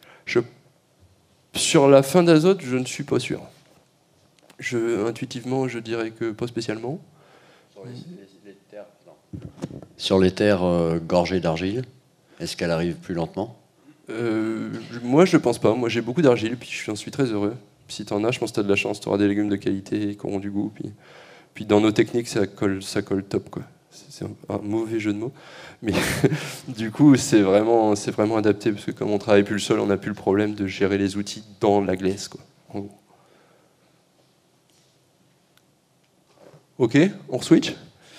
Sur la fin d'azote, je ne suis pas sûr. Intuitivement, je dirais que pas spécialement. Sur les terres, non. Sur les terres gorgées d'argile, est-ce qu'elle arrive plus lentement ? Moi, je pense pas. Moi, j'ai beaucoup d'argile, puis j'en suis très heureux. Si t'en as, je pense que t'as de la chance. T'auras des légumes de qualité qui auront du goût. Puis dans nos techniques, ça colle top, quoi. C'est un mauvais jeu de mots. Mais du coup, c'est vraiment adapté, parce que comme on travaille plus le sol, on n'a plus le problème de gérer les outils dans la glaise, quoi. En gros. Ok, on switch.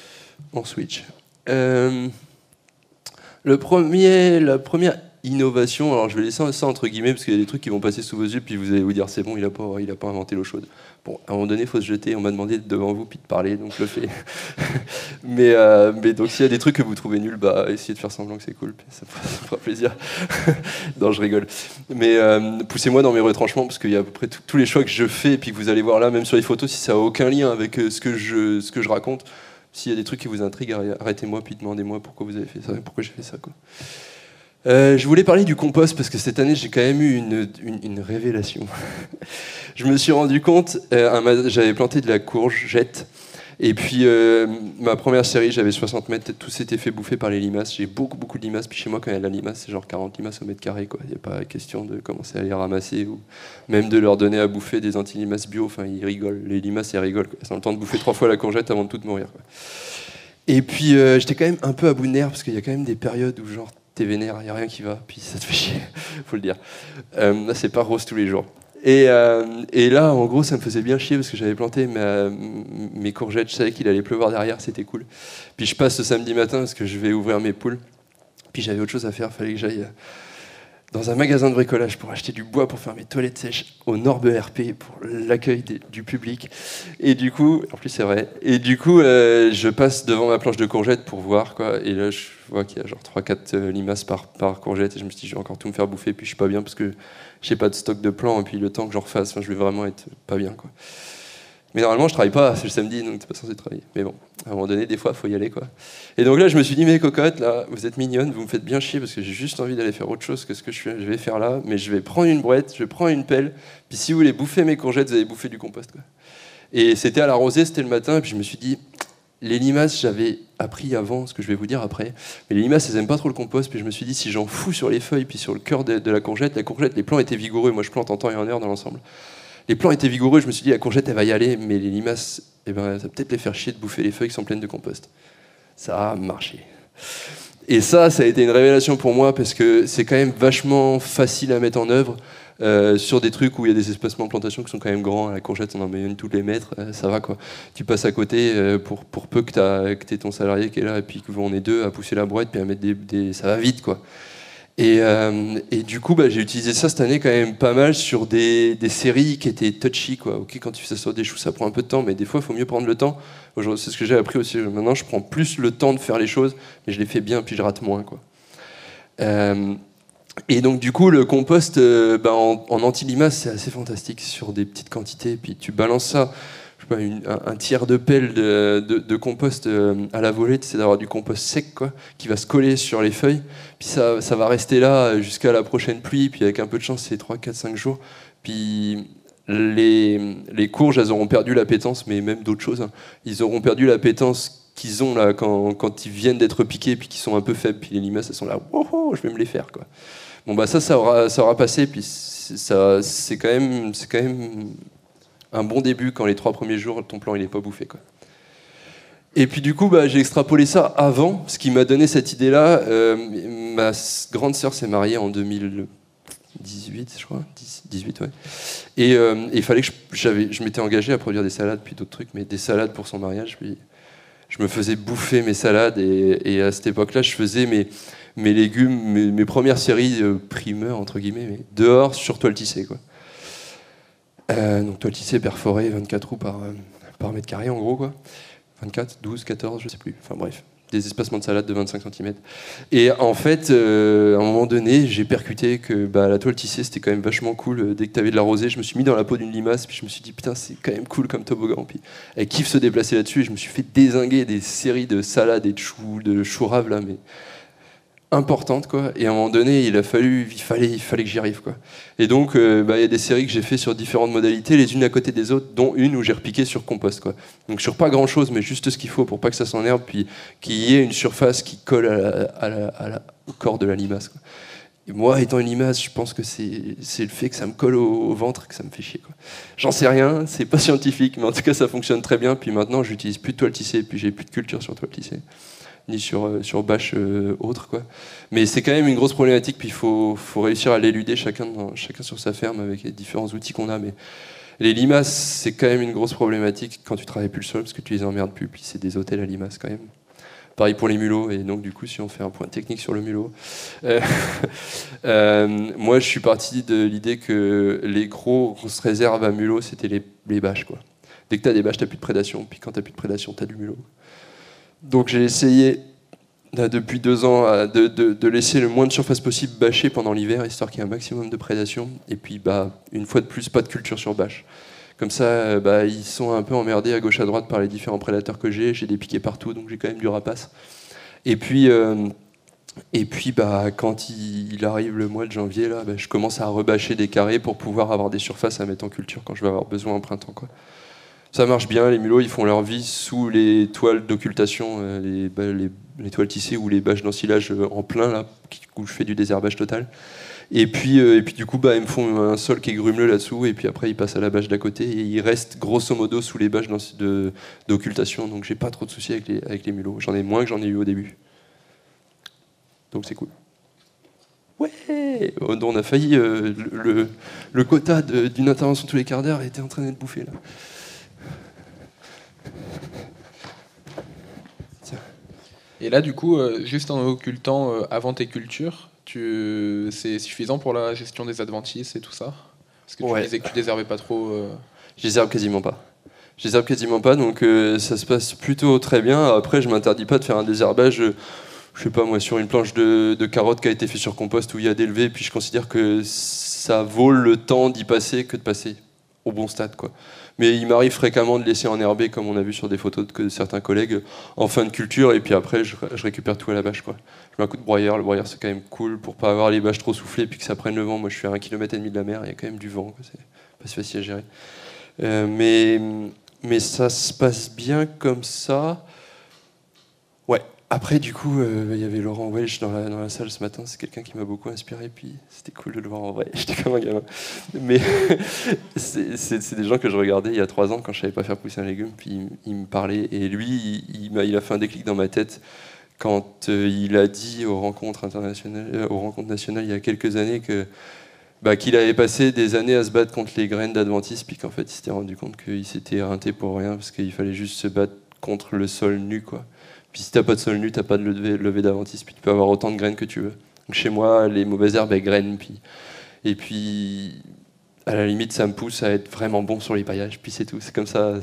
La première innovation, alors je vais laisser ça entre guillemets, parce qu'il y a des trucs qui vont passer sous vos yeux, puis vous allez vous dire c'est bon, il a pas inventé l'eau chaude. Bon, à un moment donné, il faut se jeter, on m'a demandé d'être devant vous, puis de parler, donc je le fais. mais donc s'il y a des trucs que vous trouvez nuls, bah essayez de faire semblant que c'est cool, puis ça fera plaisir. Non, je rigole. Mais poussez-moi dans mes retranchements, parce qu'il y a à peu près tous les choix que je fais, et puis que vous allez voir là, même sur les photos, si ça n'a aucun lien avec ce que je raconte, s'il y a des trucs qui vous intriguent, arrêtez-moi, puis demandez-moi pourquoi vous avez fait ça, pourquoi j'ai fait ça, quoi. Je voulais parler du compost parce que cette année j'ai quand même eu une révélation. Je me suis rendu compte, j'avais planté de la courgette et puis ma première série, j'avais 60 mètres, tout s'était fait bouffer par les limaces. J'ai beaucoup de limaces, puis chez moi quand il y a de la limace c'est genre 40 limaces au mètre carré, quoi. Il n'y a pas question de commencer à les ramasser ou même de leur donner à bouffer des anti-limaces bio, enfin ils rigolent, les limaces elles rigolent, quoi. Elles ont le temps de bouffer 3 fois la courgette avant de toutes mourir, quoi. Et puis j'étais quand même un peu à bout de nerfs parce qu'il y a quand même des périodes où genre t'es vénère, il n'y a rien qui va, puis ça te fait chier, faut le dire. Là, c'est pas rose tous les jours. Et là, en gros, ça me faisait bien chier parce que j'avais planté mes courgettes, je savais qu'il allait pleuvoir derrière, c'était cool. Puis je passe ce samedi matin parce que je vais ouvrir mes poules, puis j'avais autre chose à faire, il fallait que j'aille dans un magasin de bricolage pour acheter du bois pour faire mes toilettes sèches au Norbe RP pour l'accueil du public. Et du coup, en plus c'est vrai, et du coup je passe devant ma planche de courgettes pour voir, quoi, et là je vois qu'il y a genre 3-4 limaces par courgette et je me suis dit je vais encore tout me faire bouffer, puis je suis pas bien parce que j'ai pas de stock de plants et puis le temps que j'en refasse, je vais vraiment être pas bien, quoi. Mais normalement je travaille pas, c'est le samedi donc t'es pas censé travailler. Mais bon, à un moment donné des fois faut y aller, quoi. Et donc là je me suis dit mes cocottes, là vous êtes mignonnes, vous me faites bien chier parce que j'ai juste envie d'aller faire autre chose que ce que je vais faire là, mais je vais prendre une brouette, je vais prendre une pelle, puis si vous voulez bouffer mes courgettes vous allez bouffer du compost, quoi. Et c'était à la rosée, c'était le matin, et puis je me suis dit les limaces j'avais appris avant, ce que je vais vous dire après, mais les limaces elles aiment pas trop le compost, puis je me suis dit si j'en fous sur les feuilles puis sur le cœur de la courgette, les plants étaient vigoureux, moi je plante en temps et en heure dans l'ensemble. Les plants étaient vigoureux, je me suis dit la courgette elle va y aller, mais les limaces, ça va peut-être les faire chier de bouffer les feuilles qui sont pleines de compost. Ça a marché. Et ça a été une révélation pour moi parce que c'est quand même vachement facile à mettre en œuvre sur des trucs où il y a des espacements de plantation qui sont quand même grands. La courgette on en met une tous les mètres, ça va, quoi. Tu passes à côté pour peu que t'aies ton salarié qui est là et puis qu'on est deux à pousser la brouette puis à mettre ça va vite, quoi. Et du coup, j'ai utilisé ça cette année quand même pas mal sur des séries qui étaient touchy, quoi. Ok, quand tu fais ça sur des choux, ça prend un peu de temps, mais des fois, il faut mieux prendre le temps. C'est ce que j'ai appris aussi. Maintenant, je prends plus le temps de faire les choses, mais je les fais bien, puis je rate moins, quoi. Et donc, du coup, le compost en anti-limace, c'est assez fantastique sur des petites quantités. Puis tu balances ça. Un tiers de pelle de compost à la volée, c'est d'avoir du compost sec, quoi, qui va se coller sur les feuilles, puis ça va rester là jusqu'à la prochaine pluie, puis avec un peu de chance c'est 3, 4, 5 jours, puis les courges elles auront perdu l'appétence, mais même d'autres choses, hein. Ils auront perdu l'appétence qu'ils ont là quand ils viennent d'être piqués, puis qu'ils sont un peu faibles, puis les limaces elles sont là, oh, je vais me les faire, quoi. Bon ça aura passé, puis c'est quand même un bon début quand les 3 premiers jours ton plan il est pas bouffé, quoi. Et puis du coup j'ai extrapolé ça avant, ce qui m'a donné cette idée là. Ma grande sœur s'est mariée en 2018 je crois, 18, ouais. Et il fallait que je m'étais engagé à produire des salades puis d'autres trucs, mais des salades pour son mariage, puis je me faisais bouffer mes salades et à cette époque là je faisais mes légumes, mes premières séries primeurs entre guillemets, mais dehors sur toile tissée, quoi. Donc toile tissée perforée 24 roues par mètre carré en gros, quoi. 24, 12, 14, je sais plus. Enfin bref, des espacements de salade de 25 cm. Et en fait, à un moment donné, j'ai percuté que la toile tissée, c'était quand même vachement cool. Dès que tu avais de la rosée, je me suis mis dans la peau d'une limace, puis je me suis dit, putain, c'est quand même cool comme toboggan. Puis elle kiffe se déplacer là-dessus, et je me suis fait dézinguer des séries de salades et de choux raves, là, mais importante, quoi. Et à un moment donné, il fallait que j'y arrive, quoi. Et donc il y a des séries que j'ai fait sur différentes modalités, les unes à côté des autres, dont une où j'ai repiqué sur compost, quoi. Donc sur pas grand chose, mais juste ce qu'il faut pour pas que ça s'enherbe, puis qu'il y ait une surface qui colle au corps de la limace, quoi. Et moi, étant une limace, je pense que c'est le fait que ça me colle au ventre que ça me fait chier, quoi. J'en sais rien, c'est pas scientifique, mais en tout cas ça fonctionne très bien. Puis maintenant, j'utilise plus de toile tissée, puis j'ai plus de culture sur toile tissée, ni sur bâche autre, quoi. Mais c'est quand même une grosse problématique, puis il faut réussir à l'éluder chacun sur sa ferme avec les différents outils qu'on a. Mais les limaces, c'est quand même une grosse problématique quand tu travailles plus le sol, parce que tu les emmerdes plus, puis c'est des hôtels à limaces quand même. Pareil pour les mulots, et donc du coup, si on fait un point technique sur le mulot, moi je suis parti de l'idée que les grosses réserves à mulots, c'était les bâches, quoi. Dès que tu as des bâches, tu n'as plus de prédation, puis quand tu n'as plus de prédation, tu as du mulot. Donc j'ai essayé depuis 2 ans de laisser le moins de surface possible bâchée pendant l'hiver, histoire qu'il y ait un maximum de prédation. Et puis une fois de plus, pas de culture sur bâche. Comme ça, ils sont un peu emmerdés à gauche à droite par les différents prédateurs que j'ai des piquets partout, donc j'ai quand même du rapace. Et puis quand il arrive le mois de janvier, là, je commence à rebâcher des carrés pour pouvoir avoir des surfaces à mettre en culture quand je vais avoir besoin en printemps, quoi. Ça marche bien, les mulots ils font leur vie sous les toiles d'occultation, les toiles tissées ou les bâches d'ensilage en plein, là, où je fais du désherbage total. Et puis du coup, ils me font un sol qui est grumeleux là-dessous, et puis après ils passent à la bâche d'à côté, et ils restent grosso modo sous les bâches d'occultation, donc j'ai pas trop de soucis avec les mulots. J'en ai moins que j'en ai eu au début. Donc c'est cool. Ouais, on a failli, le quota d'une intervention tous les quarts d'heure était en train d'être bouffé, là. Et là, du coup, juste en occultant avant tes cultures, c'est suffisant pour la gestion des adventices et tout ça? Parce que tu disais que tu désherbais pas trop. Je désherbe quasiment pas, donc ça se passe plutôt très bien. Après, je m'interdis pas de faire un désherbage, je sais pas moi, sur une planche de carottes qui a été fait sur compost où il y a des levées, puis je considère que ça vaut le temps d'y passer que de passer au bon stade, quoi. Mais il m'arrive fréquemment de laisser enherber, comme on a vu sur des photos de certains collègues, en fin de culture, et puis après je récupère tout à la bâche, quoi. Je mets un coup de broyeur, le broyeur c'est quand même cool pour pas avoir les bâches trop soufflées puis que ça prenne le vent. Moi je suis à 1,5 km de la mer, il y a quand même du vent, quoi. C'est pas si facile à gérer. Mais ça se passe bien comme ça. Ouais. Après, du coup, il y avait Laurent Welch dans la salle ce matin. C'est quelqu'un qui m'a beaucoup inspiré. Puis c'était cool de le voir en vrai. J'étais comme un gamin. Mais c'est des gens que je regardais il y a 3 ans quand je savais pas faire pousser un légume. Puis il me parlait. Et lui, il a fait un déclic dans ma tête quand il a dit aux rencontres nationales il y a quelques années qu'il avait passé des années à se battre contre les graines d'adventice. Puis qu'en fait, il s'était rendu compte qu'il s'était éreinté pour rien parce qu'il fallait juste se battre contre le sol nu, quoi. Puis si t'as pas de sol nu, t'as pas de levée d'adventice, puis tu peux avoir autant de graines que tu veux. Donc chez moi, les mauvaises herbes, elles grainent, et puis à la limite, ça me pousse à être vraiment bon sur les paillages, puis c'est tout. C'est comme ça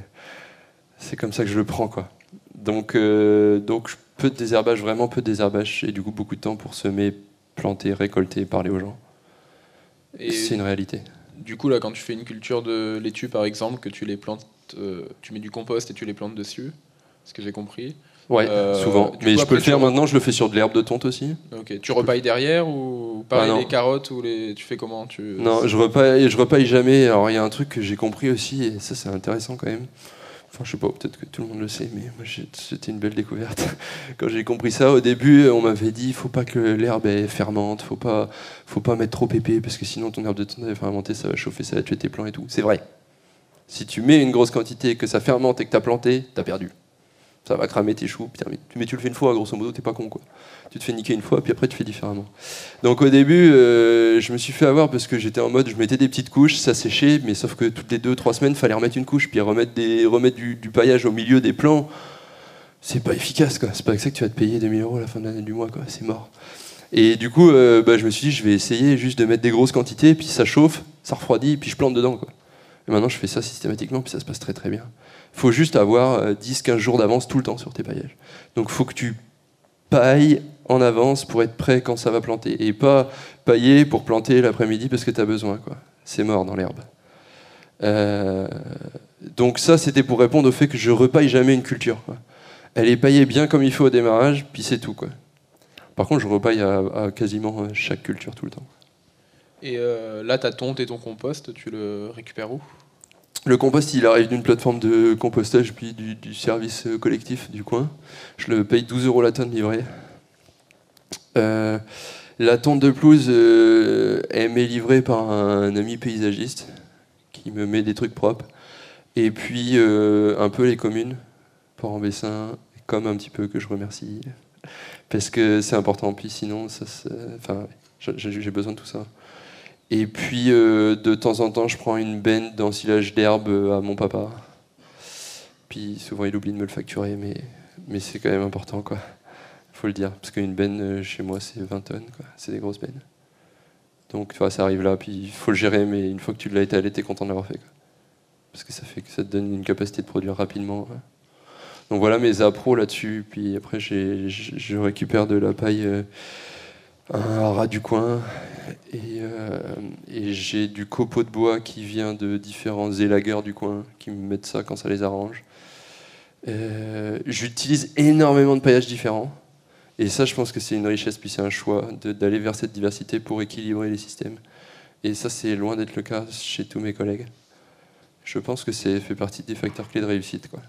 que je le prends, quoi. Donc peu de désherbage, vraiment peu de désherbage, et du coup beaucoup de temps pour semer, planter, récolter, parler aux gens. Et c'est une réalité. Du coup, là, quand tu fais une culture de laitue, par exemple, que tu les plantes, tu mets du compost et tu les plantes dessus, ce que j'ai compris. Ouais, souvent. Mais je peux le faire maintenant, je le fais sur de l'herbe de tonte aussi. Ok. Tu repailles derrière ou pareil les carottes ou tu fais comment Non, je repaille jamais. Alors il y a un truc que j'ai compris aussi, et ça c'est intéressant quand même. Enfin, je sais pas, peut-être que tout le monde le sait, mais moi c'était une belle découverte. Quand j'ai compris ça, au début, on m'avait dit il faut pas que l'herbe est fermente, faut pas mettre trop épais, parce que sinon ton herbe de tonte va fermenter, ça va chauffer, ça va tuer tes plants et tout. C'est vrai. Si tu mets une grosse quantité, que ça fermente et que t'as planté, t'as perdu. Ça va cramer tes choux. Putain, mais tu le fais une fois, grosso modo, t'es pas con, quoi. Tu te fais niquer une fois, puis après tu fais différemment. Donc au début, je me suis fait avoir parce que j'étais en mode, je mettais des petites couches, ça séchait, mais sauf que toutes les 2-3 semaines, il fallait remettre une couche, puis remettre du paillage au milieu des plants. C'est pas efficace, quoi. C'est pas avec ça que tu vas te payer 2000 € à la fin de l'année du mois, quoi. C'est mort. Et du coup, je me suis dit, je vais essayer juste de mettre des grosses quantités, puis ça chauffe, ça refroidit, puis je plante dedans, quoi. Et maintenant, je fais ça systématiquement, puis ça se passe très très bien. faut juste avoir 10-15 jours d'avance tout le temps sur tes paillages. Donc il faut que tu pailles en avance pour être prêt quand ça va planter, et pas pailler pour planter l'après-midi parce que tu as besoin, quoi. C'est mort dans l'herbe. Donc ça, c'était pour répondre au fait que je repaille jamais une culture, quoi. Elle est paillée bien comme il faut au démarrage, puis c'est tout, quoi. Par contre, je repaille à quasiment chaque culture tout le temps. Et là, ta tonte et ton compost, tu le récupères où? Le compost, il arrive d'une plateforme de compostage, puis du service collectif du coin. Je le paye 12 € la tonne livrée. La tonte de pelouse, elle m'est livrée par un ami paysagiste qui me met des trucs propres. Et puis un peu les communes, Port-en-Bessin, comme un petit peu que je remercie. Parce que c'est important, puis sinon, j'ai besoin de tout ça. Et puis, de temps en temps, je prends une benne d'ensilage d'herbe à mon papa. Puis souvent, il oublie de me le facturer, mais c'est quand même important, quoi. Faut le dire, parce qu'une benne, chez moi, c'est 20 tonnes, quoi. C'est des grosses bennes. Donc, ça arrive là, puis il faut le gérer, mais une fois que tu l'as étalé, t'es content de l'avoir fait, quoi. Parce que ça fait que ça te donne une capacité de produire rapidement, ouais. Donc voilà mes appros là-dessus, puis après, je récupère de la paille... un rat du coin, et j'ai du copeau de bois qui vient de différents élagueurs du coin qui me mettent ça quand ça les arrange. J'utilise énormément de paillages différents, et ça, je pense que c'est une richesse, puis c'est un choix d'aller vers cette diversité pour équilibrer les systèmes. Et ça, c'est loin d'être le cas chez tous mes collègues. Je pense que ça fait partie des facteurs clés de réussite, quoi.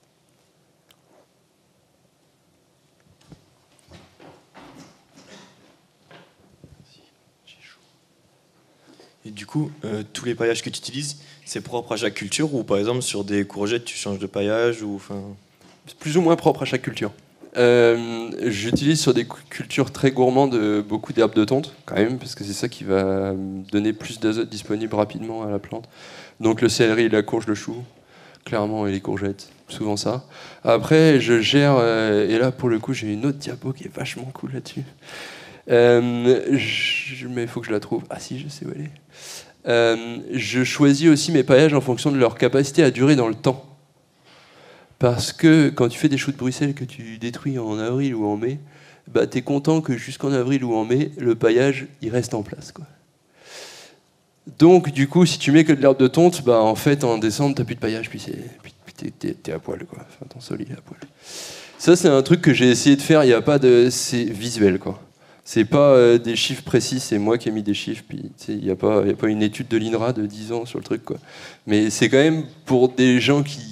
Et du coup, tous les paillages que tu utilises, c'est propre à chaque culture, ou par exemple sur des courgettes, tu changes de paillage ou, C'est plus ou moins propre à chaque culture. J'utilise sur des cultures très gourmandes beaucoup d'herbes de tonte, quand même, parce que c'est ça qui va donner plus d'azote disponible rapidement à la plante. Donc le céleri, la courge, le chou, clairement, et les courgettes, souvent ça. Après, je gère, et là pour le coup, j'ai une autre diapo qui est vachement cool là-dessus. Mais il faut que je la trouve. Ah si, je sais où elle est. Je choisis aussi mes paillages en fonction de leur capacité à durer dans le temps. Parce que quand tu fais des choux de Bruxelles que tu détruis en avril ou en mai, bah, tu es content que jusqu'en avril ou en mai, le paillage il reste en place, quoi. Donc du coup, si tu mets que de l'herbe de tonte, bah, en fait en décembre, tu n'as plus de paillage, puis t'es à poil, quoi. Enfin, ton sol il est à poil. Ça, c'est un truc que j'ai essayé de faire. Il y a pas de... C'est visuel, quoi. C'est pas des chiffres précis, c'est moi qui ai mis des chiffres, puis il n'y a pas une étude de l'INRA de 10 ans sur le truc, quoi. Mais c'est quand même pour des gens qui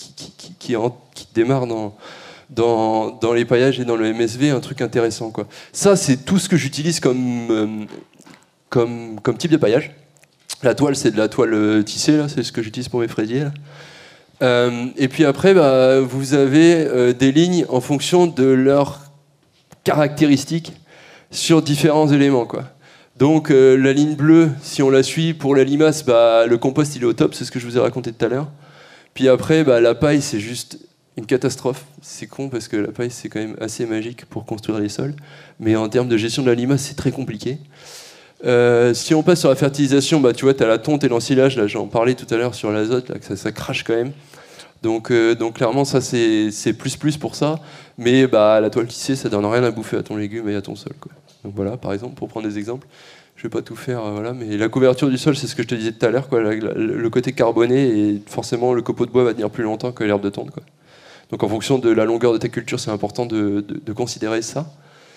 démarrent dans les paillages et dans le MSV un truc intéressant, quoi. Ça, c'est tout ce que j'utilise comme type de paillage. La toile, c'est de la toile tissée, là, c'est ce que j'utilise pour mes fraisiers, là. Et puis après, bah, vous avez des lignes en fonction de leurs caractéristiques sur différents éléments, quoi. Donc la ligne bleue, si on la suit pour la limace, bah, le compost il est au top, c'est ce que je vous ai raconté tout à l'heure. Puis après, bah, la paille c'est juste une catastrophe. C'est con parce que la paille c'est quand même assez magique pour construire les sols, mais en termes de gestion de la limace c'est très compliqué. Si on passe sur la fertilisation, bah, tu vois, tu as la tonte et l'ensilage, là j'en parlais tout à l'heure sur l'azote, là, que ça crache quand même. Donc clairement ça c'est plus pour ça, mais bah, la toile tissée ça donne rien à bouffer à ton légume et à ton sol, quoi. Donc voilà, par exemple, pour prendre des exemples, je vais pas tout faire, voilà, mais la couverture du sol c'est ce que je te disais tout à l'heure, quoi, le côté carboné, et forcément le copeau de bois va tenir plus longtemps que l'herbe de tonte, quoi. Donc en fonction de la longueur de ta culture c'est important de considérer ça.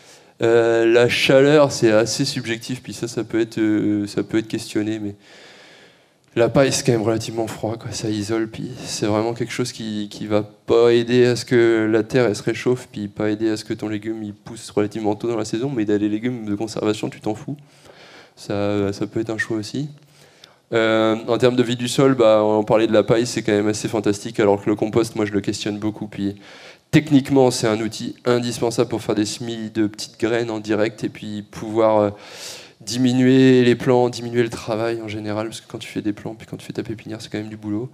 La chaleur c'est assez subjectif, puis ça peut être questionné, mais la paille, c'est quand même relativement froid, quoi. Ça isole, puis c'est vraiment quelque chose qui va pas aider à ce que la terre elle se réchauffe, puis pas aider à ce que ton légume il pousse relativement tôt dans la saison, mais les légumes de conservation, tu t'en fous. Ça peut être un choix aussi. En termes de vie du sol, bah, on parlait de la paille, c'est quand même assez fantastique, alors que le compost, moi je le questionne beaucoup, puis techniquement c'est un outil indispensable pour faire des semis de petites graines en direct, et puis pouvoir... diminuer les plants, diminuer le travail en général, parce que quand tu fais des plants, puis quand tu fais ta pépinière, c'est quand même du boulot.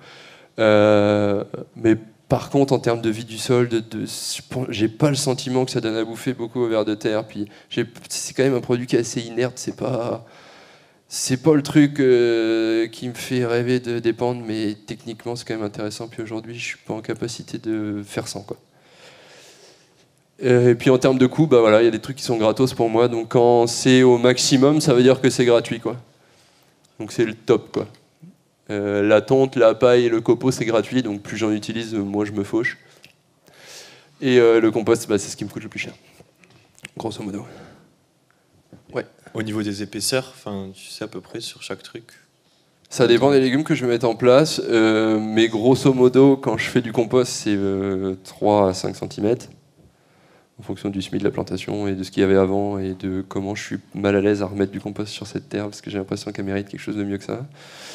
Mais par contre, en termes de vie du sol, j'ai pas le sentiment que ça donne à bouffer beaucoup aux vers de terre. Puis c'est quand même un produit qui est assez inerte. c'est pas le truc qui me fait rêver de dépendre, mais techniquement c'est quand même intéressant. Puis aujourd'hui, je suis pas en capacité de faire sans, quoi. Et puis en termes de coût, bah voilà, il y a des trucs qui sont gratos pour moi. Donc quand c'est au maximum, ça veut dire que c'est gratuit, quoi. Donc c'est le top, quoi. La tonte, la paille et le copeau, c'est gratuit. Donc plus j'en utilise, moins je me fauche. Et le compost, bah, c'est ce qui me coûte le plus cher, grosso modo. Ouais. Au niveau des épaisseurs, tu sais à peu près sur chaque truc? Ça dépend des légumes que je vais mettre en place, mais grosso modo, quand je fais du compost, c'est 3 à 5 cm, en fonction du semis de la plantation et de ce qu'il y avait avant, et de comment je suis mal à l'aise à remettre du compost sur cette terre, parce que j'ai l'impression qu'elle mérite quelque chose de mieux que ça.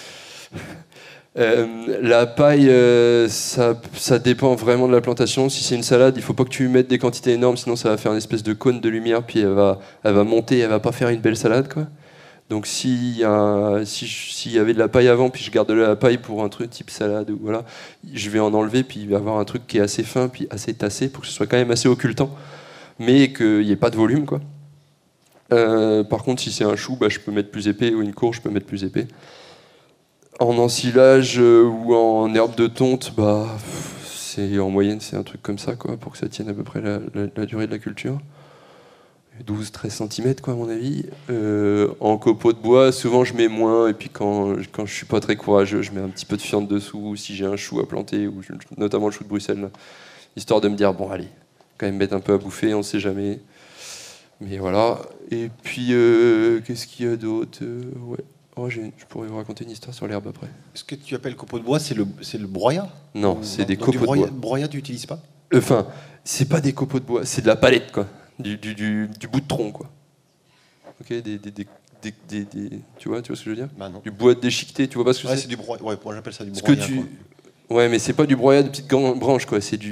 La paille, ça dépend vraiment de la plantation. Si c'est une salade, il faut pas que tu lui mettes des quantités énormes, sinon ça va faire une espèce de cône de lumière, puis elle va monter, elle va pas faire une belle salade, quoi. Donc s'il y avait de la paille avant, puis je garde de la paille pour un truc type salade, ou voilà, je vais en enlever, puis il va y avoir un truc qui est assez fin, puis assez tassé, pour que ce soit quand même assez occultant, mais qu'il n'y ait pas de volume, quoi. Par contre, si c'est un chou, bah, je peux mettre plus épais, ou une courge, je peux mettre plus épais. En ensilage ou en herbe de tonte, bah, en moyenne, c'est un truc comme ça, quoi, pour que ça tienne à peu près la durée de la culture. 12-13 cm, quoi, à mon avis. En copeaux de bois, souvent je mets moins, et puis quand je suis pas très courageux, je mets un petit peu de fiente dessous, si j'ai un chou à planter, ou notamment le chou de Bruxelles, là, histoire de me dire, bon, allez, quand même mettre un peu à bouffer, on sait jamais. Mais voilà. Et puis, qu'est-ce qu'il y a d'autre? Ouais. Oh, je pourrais vous raconter une histoire sur l'herbe après. Ce que tu appelles copeaux de bois, c'est le broyat? Non, c'est des copeaux de bois. Broyat, tu n'utilises pas? Enfin, c'est pas des copeaux de bois, c'est de la palette, quoi. Du bout de tronc, quoi. Ok, tu vois ce que je veux dire? Bah non. Du bois déchiqueté, tu vois pas ce que c'est? C'est du broyat. Ouais, moi j'appelle ça du broyat. Ouais, mais c'est pas du broyat de petites branches, quoi. C'est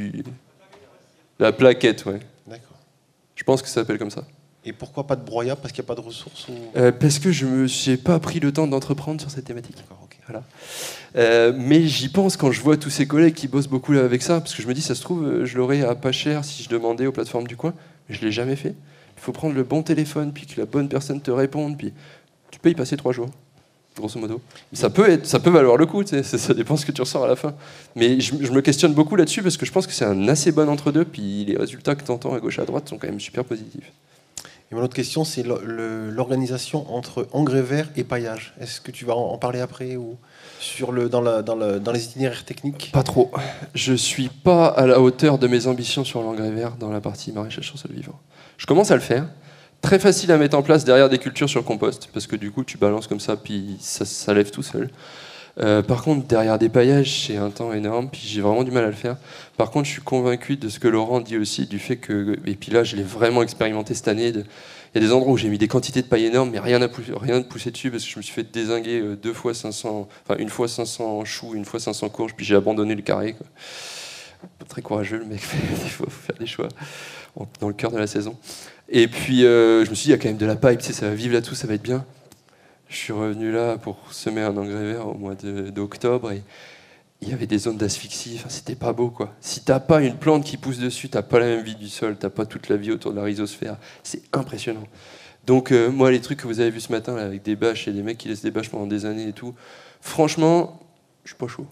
la plaquette, ouais. D'accord. Je pense que ça s'appelle comme ça. Et pourquoi pas de broyat? Parce qu'il n'y a pas de ressources ou... Parce que je n'ai pas pris le temps d'entreprendre sur cette thématique. D'accord, ok. Voilà. Mais j'y pense quand je vois tous ces collègues qui bossent beaucoup avec ça, parce que je me dis, ça se trouve, je l'aurais à pas cher si je demandais aux plateformes du coin, mais je ne l'ai jamais fait. Il faut prendre le bon téléphone, puis que la bonne personne te réponde, puis tu peux y passer 3 jours, grosso modo. Ça peut valoir le coup, ça dépend ce que tu ressors à la fin. Mais je me questionne beaucoup là-dessus, parce que je pense que c'est un assez bon entre-deux, puis les résultats que tu entends à gauche et à droite sont quand même super positifs. Et mon autre question, c'est l'organisation entre engrais verts et paillage. Est-ce que tu vas en parler après ou dans les itinéraires techniques? Pas trop. Je suis pas à la hauteur de mes ambitions sur l'engrais vert dans la partie maraîchage sur sol vivant. Je commence à le faire. Très facile à mettre en place derrière des cultures sur compost, parce que du coup tu balances comme ça, puis ça lève tout seul. Par contre, derrière des paillages, c'est un temps énorme, puis j'ai vraiment du mal à le faire. Par contre, je suis convaincu de ce que Laurent dit aussi, du fait que, et puis là, je l'ai vraiment expérimenté cette année. Il y a des endroits où j'ai mis des quantités de paille énormes, mais rien de poussé dessus, parce que je me suis fait dézinguer une fois 500 choux, une fois 500 courges, puis j'ai abandonné le carré, quoi. Pas très courageux, le mec, il faut faire des choix dans le cœur de la saison. Et puis, je me suis dit, il y a quand même de la paille, tu sais, ça va vivre là-dessous, ça va être bien. Je suis revenu là pour semer un engrais vert au mois d'octobre et il y avait des zones d'asphyxie, enfin, c'était pas beau, quoi. Si t'as pas une plante qui pousse dessus, t'as pas la même vie du sol, t'as pas toute la vie autour de la rhizosphère, c'est impressionnant. Donc moi les trucs que vous avez vus ce matin là, avec des bâches et des mecs qui laissent des bâches pendant des années et tout, franchement, je suis pas chaud.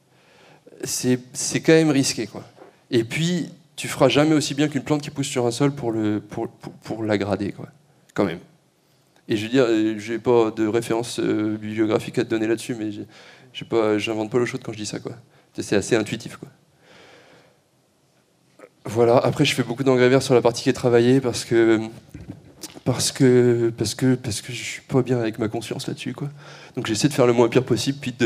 C'est quand même risqué, quoi. Et puis tu feras jamais aussi bien qu'une plante qui pousse sur un sol pour l'agrader, quoi. Quand même. Et je veux dire, j'ai pas de référence bibliographique à te donner là-dessus, mais j'invente pas l'eau chaude quand je dis ça, quoi. C'est assez intuitif, quoi. Voilà. Après, je fais beaucoup d'engrais verts sur la partie qui est travaillée parce que je suis pas bien avec ma conscience là-dessus, quoi. Donc j'essaie de faire le moins pire possible, puis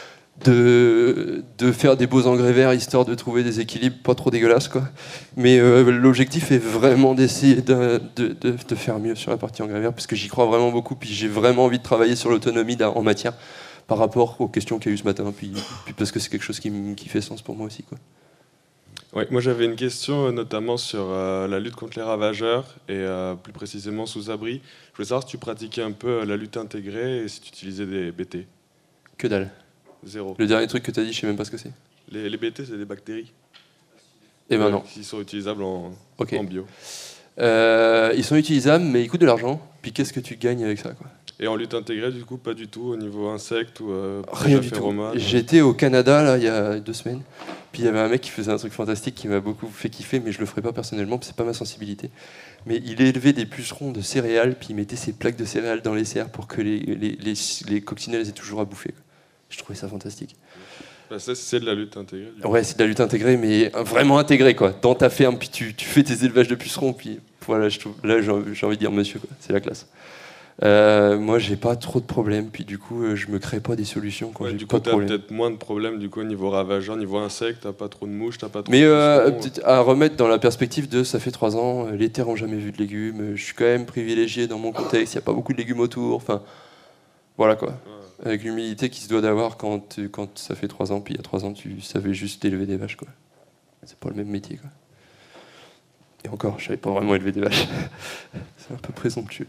de faire des beaux engrais verts histoire de trouver des équilibres pas trop dégueulasses, quoi. Mais l'objectif est vraiment d'essayer de faire mieux sur la partie engrais vert parce que j'y crois vraiment beaucoup, puis j'ai vraiment envie de travailler sur l'autonomie en matière par rapport aux questions qu'il y a eu ce matin, puis parce que c'est quelque chose qui fait sens pour moi aussi, quoi. Ouais, moi j'avais une question notamment sur la lutte contre les ravageurs et plus précisément sous abri. Je voulais savoir si tu pratiquais un peu la lutte intégrée et si tu utilisais des BT. Que dalle. Zéro. Le dernier truc que tu as dit, je sais même pas ce que c'est. Les BT, c'est des bactéries. Et ben non. Qui sont utilisables en bio. Ils sont utilisables, mais ils coûtent de l'argent. Puis qu'est-ce que tu gagnes avec ça, quoi? Et en lutte intégrée, du coup, pas du tout au niveau insectes ou rien du tout. phéromones. J'étais au Canada là il y a 2 semaines, puis il y avait un mec qui faisait un truc fantastique qui m'a beaucoup fait kiffer, mais je le ferai pas personnellement, parce que c'est pas ma sensibilité. Mais il élevait des pucerons de céréales, puis il mettait ses plaques de céréales dans les serres pour que les coccinelles aient toujours à bouffer, quoi. Je trouvais ça fantastique. Bah, ça, c'est de la lutte intégrée. Ouais, c'est de la lutte intégrée, mais vraiment intégrée, quoi. Dans ta ferme, puis tu fais tes élevages de pucerons, puis voilà, là j'ai envie de dire monsieur, quoi. C'est la classe. Moi, j'ai pas trop de problèmes, puis du coup, je me crée pas des solutions quand j'ai du pas coup, de t'as problème. peut-être moins de problèmes du coup, au niveau ravageur, niveau insectes, t'as pas trop de mouches, t'as pas trop Mais de peut-être à remettre dans la perspective de ça fait 3 ans, les terres ont jamais vu de légumes, je suis quand même privilégié dans mon contexte, il n'y a pas beaucoup de légumes autour, enfin voilà quoi. Avec l'humilité qui se doit d'avoir quand ça fait 3 ans, puis il y a 3 ans tu savais juste élever des vaches, quoi. C'est pas le même métier, quoi. Et encore, je savais pas vraiment élever des vaches. C'est un peu présomptueux.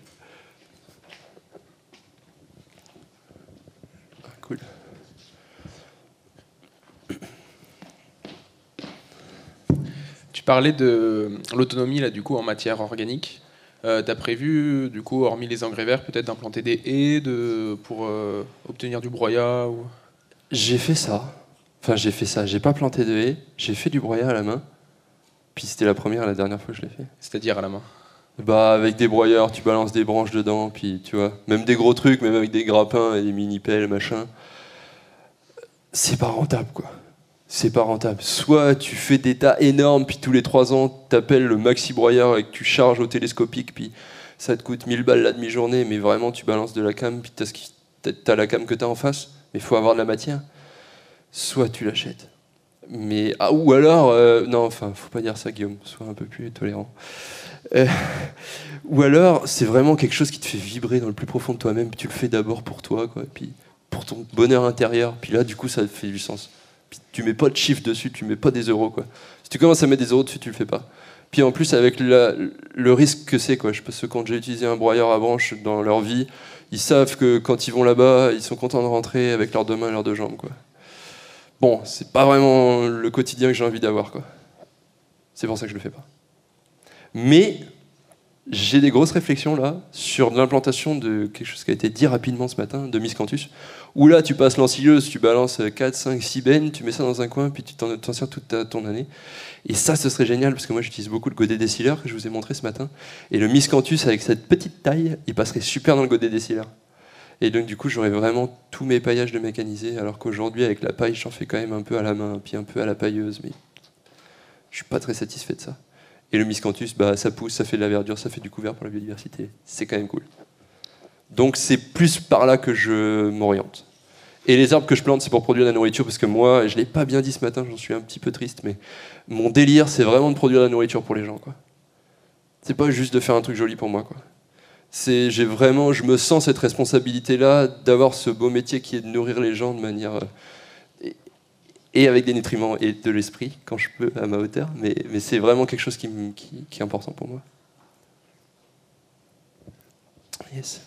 Cool. Tu parlais de l'autonomie là du coup en matière organique. T'as prévu du coup, hormis les engrais verts, peut-être d'implanter des haies pour obtenir du broyat ou... J'ai fait ça. Enfin, j'ai fait ça. J'ai pas planté de haies. J'ai fait du broyat à la main. Puis c'était la dernière fois que je l'ai fait. C'est-à-dire à la main? Bah, avec des broyeurs, tu balances des branches dedans, puis tu vois, même des gros trucs, même avec des grappins et des mini-pelles, machin. C'est pas rentable, quoi. C'est pas rentable. Soit tu fais des tas énormes, puis tous les 3 ans, t'appelles le maxi broyeur et que tu charges au télescopique, puis ça te coûte 1000 balles la demi-journée, mais vraiment tu balances de la cam, puis t'as la cam que t'as en face, mais il faut avoir de la matière. Soit tu l'achètes. Mais, ou alors, non, enfin, faut pas dire ça, Guillaume, sois un peu plus tolérant. Ou alors, c'est vraiment quelque chose qui te fait vibrer dans le plus profond de toi-même, puis tu le fais d'abord pour toi, quoi, puis pour ton bonheur intérieur, puis là, du coup, ça fait du sens. Puis tu mets pas de chiffre dessus, tu mets pas des euros, quoi. Si tu commences à mettre des euros dessus, tu le fais pas. Puis en plus, avec le risque que c'est, quoi. Parce que quand j'ai utilisé un broyeur à branches dans leur vie, ils savent que quand ils vont là-bas, ils sont contents de rentrer avec leurs 2 mains et leurs 2 jambes, quoi. Bon, c'est pas vraiment le quotidien que j'ai envie d'avoir, quoi. C'est pour ça que je le fais pas. Mais j'ai des grosses réflexions là sur l'implantation de quelque chose qui a été dit rapidement ce matin, de miscanthus, où là tu passes l'ensileuse, tu balances 4, 5, 6 bennes, tu mets ça dans un coin, puis tu t'en sers toute ton année. Et ça, ce serait génial, parce que moi j'utilise beaucoup le godet déciler que je vous ai montré ce matin. Et le miscanthus, avec cette petite taille, il passerait super dans le godet déciler. Et donc du coup, j'aurais vraiment tous mes paillages de mécanisés, alors qu'aujourd'hui, avec la paille, j'en fais quand même un peu à la main, puis un peu à la pailleuse, mais je suis pas très satisfait de ça. Et le miscanthus, bah, ça pousse, ça fait de la verdure, ça fait du couvert pour la biodiversité. C'est quand même cool. Donc c'est plus par là que je m'oriente. Et les arbres que je plante, c'est pour produire de la nourriture, parce que moi, je l'ai pas bien dit ce matin, j'en suis un petit peu triste, mais mon délire, c'est vraiment de produire de la nourriture pour les gens, quoi. C'est pas juste de faire un truc joli pour moi, quoi. Je me sens cette responsabilité-là d'avoir ce beau métier qui est de nourrir les gens de manière et avec des nutriments et de l'esprit quand je peux à ma hauteur, mais c'est vraiment quelque chose qui est important pour moi. Yes.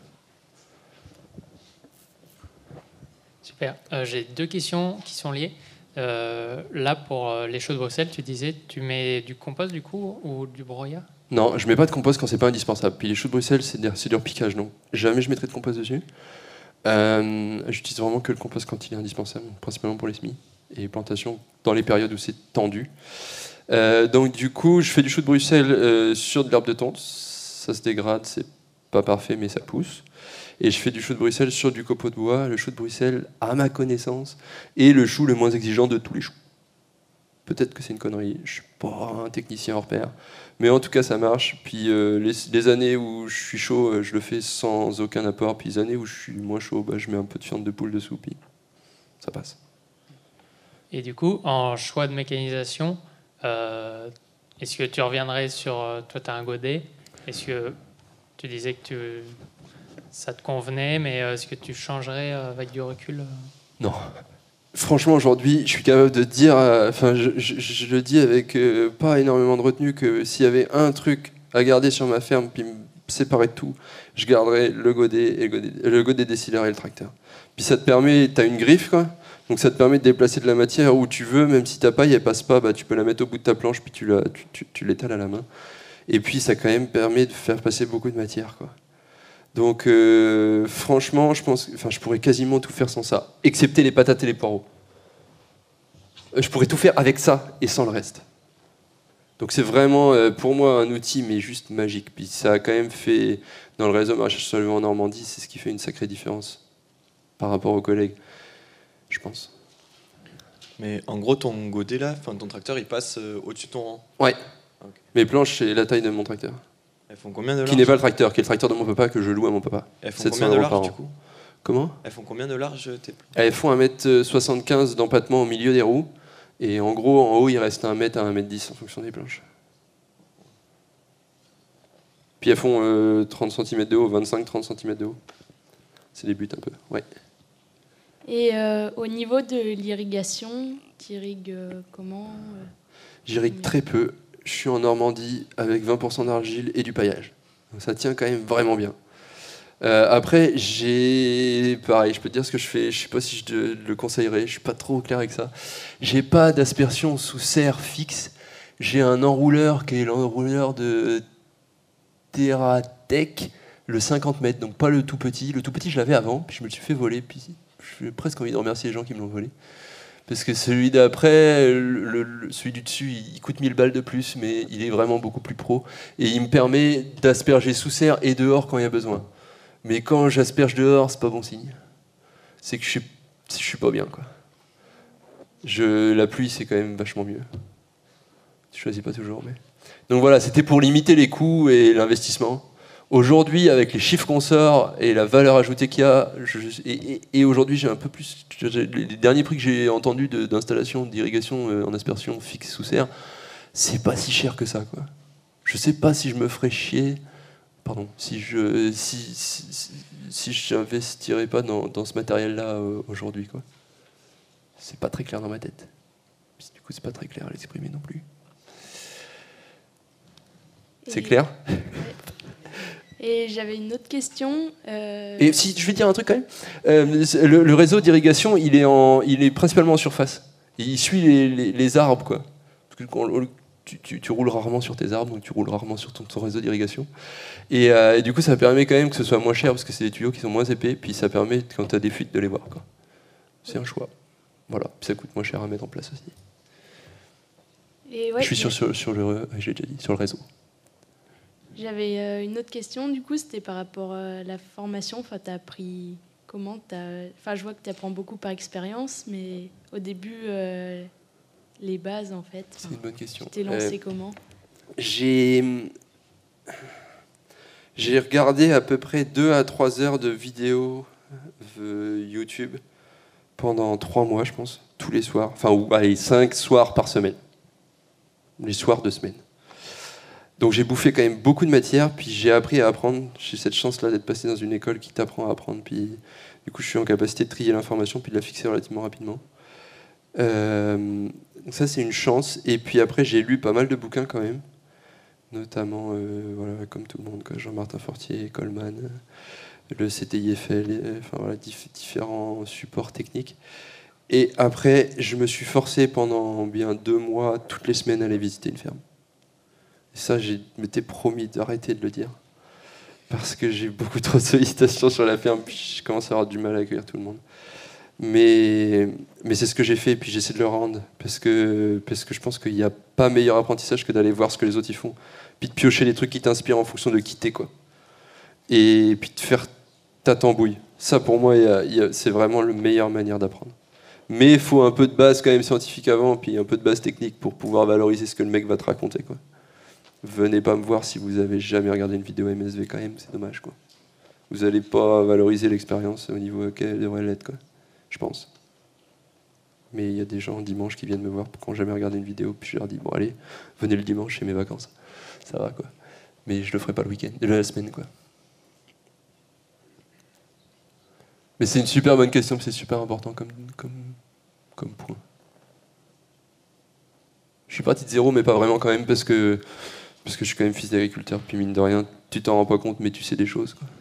Super. J'ai 2 questions qui sont liées. Là, pour les choux de Bruxelles, tu disais, tu mets du compost du coup ou du broyat? Non, je mets pas de compost quand c'est pas indispensable. Puis les choux de Bruxelles, c'est du repiquage, donc jamais je mettrai de compost dessus. J'utilise vraiment que le compost quand il est indispensable, principalement pour les semis et les plantations dans les périodes où c'est tendu. Donc du coup, je fais du chou de Bruxelles sur de l'herbe de tonte. Ça se dégrade, c'est pas parfait, mais ça pousse. Et je fais du chou de Bruxelles sur du copeau de bois. Le chou de Bruxelles, à ma connaissance, est le chou le moins exigeant de tous les choux. Peut-être que c'est une connerie, je suis pas un technicien hors pair, mais en tout cas ça marche. Puis les années où je suis chaud, je le fais sans aucun apport. Puis les années où je suis moins chaud, bah, je mets un peu de fiente de poule dessous, puis ça passe. Et du coup, en choix de mécanisation, est-ce que tu reviendrais sur... toi, tu as un godet. Est-ce que tu disais que ça te convenait, mais est-ce que tu changerais avec du recul Non. Franchement, aujourd'hui, je suis capable de dire, je le dis avec pas énormément de retenue, que s'il y avait un truc à garder sur ma ferme, puis me séparer de tout, je garderais le godet déciler et le tracteur. Puis ça te permet, t'as une griffe, quoi, donc ça te permet de déplacer de la matière où tu veux, même si ta paille elle passe pas, bah, tu peux la mettre au bout de ta planche, puis tu l'étales à la main. Et puis ça quand même permet de faire passer beaucoup de matière, quoi. Donc franchement, je pourrais quasiment tout faire sans ça, excepté les patates et les poireaux. Je pourrais tout faire avec ça et sans le reste. Donc c'est vraiment pour moi un outil mais juste magique. Puis ça a quand même fait, dans le réseau maraîchage solvant en Normandie, c'est ce qui fait une sacrée différence par rapport aux collègues, je pense. Mais en gros, ton godet là, enfin ton tracteur, il passe au-dessus de ton rang. Ouais. Okay. Mes planches, c'est la taille de mon tracteur. Elles font combien de large? Qui n'est pas le tracteur, qui est le tracteur de mon papa que je loue à mon papa. Elles font combien de large du coup? Comment? Elles font combien de large tes... Elles font 1m75 d'empattement au milieu des roues. Et en gros, en haut, il reste 1 m à 1m10 en fonction des planches. Puis elles font 30 cm de haut, 25-30 cm de haut. C'est les buts un peu, ouais. Et au niveau de l'irrigation, tu irrigues comment J'irrigue très peu. Je suis en Normandie avec 20% d'argile et du paillage. Donc ça tient quand même vraiment bien. Après, pareil, je peux te dire ce que je fais. Je sais pas si je te le conseillerais. Je suis pas trop clair avec ça. J'ai pas d'aspersion sous serre fixe. J'ai un enrouleur qui est l'enrouleur de Terratech, le 50 mètres. Donc pas le tout petit. Le tout petit, je l'avais avant. Puis je me le suis fait voler. Puis j'ai presque envie de remercier les gens qui me l'ont volé. Parce que celui d'après, celui du dessus, il coûte 1000 balles de plus, mais il est vraiment beaucoup plus pro. Et il me permet d'asperger sous serre et dehors quand il y a besoin. Mais quand j'asperge dehors, c'est pas bon signe. C'est que je suis pas bien, quoi. La pluie, c'est quand même vachement mieux. Je choisis pas toujours, mais... Donc voilà, c'était pour limiter les coûts et l'investissement. Aujourd'hui, avec les chiffres qu'on sort et la valeur ajoutée qu'il y a, et aujourd'hui, j'ai un peu plus... Les derniers prix que j'ai entendus d'installation d'irrigation en aspersion fixe sous serre, c'est pas si cher que ça, quoi. Je sais pas si je me ferais chier... Pardon, si je n'investirais pas dans ce matériel-là aujourd'hui, quoi. C'est pas très clair dans ma tête. Du coup, c'est pas très clair à l'exprimer non plus. C'est clair? Et j'avais une autre question. Et si je vais dire un truc quand même, le réseau d'irrigation, il est principalement en surface. Il suit les arbres, quoi. Parce que tu roules rarement sur tes arbres, donc tu roules rarement sur ton réseau d'irrigation. Et du coup, ça permet quand même que ce soit moins cher, parce que c'est des tuyaux qui sont moins épais, puis ça permet, quand tu as des fuites, de les voir, quoi. C'est un choix. Voilà, puis ça coûte moins cher à mettre en place aussi. Et ouais, je suis sur j'ai déjà dit, sur le réseau. J'avais une autre question, du coup, c'était par rapport à la formation. Enfin, tu as appris comment Enfin, je vois que tu apprends beaucoup par expérience, mais au début, les bases, en fait. C'est une bonne question. Tu t'es lancé comment? J'ai regardé à peu près 2 à 3 heures de vidéos YouTube pendant 3 mois, je pense, tous les soirs. Enfin, allez, 5 soirs par semaine. Les soirs de semaine. Donc j'ai bouffé quand même beaucoup de matière, puis j'ai appris à apprendre. J'ai cette chance-là d'être passé dans une école qui t'apprend à apprendre, puis du coup je suis en capacité de trier l'information, puis de la fixer relativement rapidement. Donc ça c'est une chance. Et puis après j'ai lu pas mal de bouquins quand même, notamment voilà, comme tout le monde, Jean-Martin Fortier, Coleman, le CTIFL, enfin voilà, différents supports techniques. Et après je me suis forcé pendant bien 2 mois, toutes les semaines, à aller visiter une ferme. Et ça, je m'étais promis d'arrêter de le dire. Parce que j'ai beaucoup trop de sollicitations sur la ferme, puis je commence à avoir du mal à accueillir tout le monde. Mais c'est ce que j'ai fait, et puis j'essaie de le rendre. Parce que je pense qu'il n'y a pas meilleur apprentissage que d'aller voir ce que les autres y font. Puis de piocher les trucs qui t'inspirent en fonction de qui t'es, quoi. Et puis de faire ta tambouille. Ça, pour moi, c'est vraiment la meilleure manière d'apprendre. Mais il faut un peu de base quand même scientifique avant, puis un peu de base technique pour pouvoir valoriser ce que le mec va te raconter, quoi. Venez pas me voir si vous avez jamais regardé une vidéo MSV quand même, c'est dommage, quoi. Vous allez pas valoriser l'expérience au niveau auquel elle devrait l'être, quoi. Je pense. Mais il y a des gens dimanche qui viennent me voir qui n'ont jamais regardé une vidéo, puis je leur dis bon allez, venez le dimanche, c'est mes vacances. Ça va, quoi. Mais je le ferai pas le week-end, la semaine, quoi. Mais c'est une super bonne question, c'est super important comme point. Je suis parti de zéro, mais pas vraiment quand même, parce que je suis quand même fils d'agriculteur, puis mine de rien, tu t'en rends pas compte, mais tu sais des choses, quoi.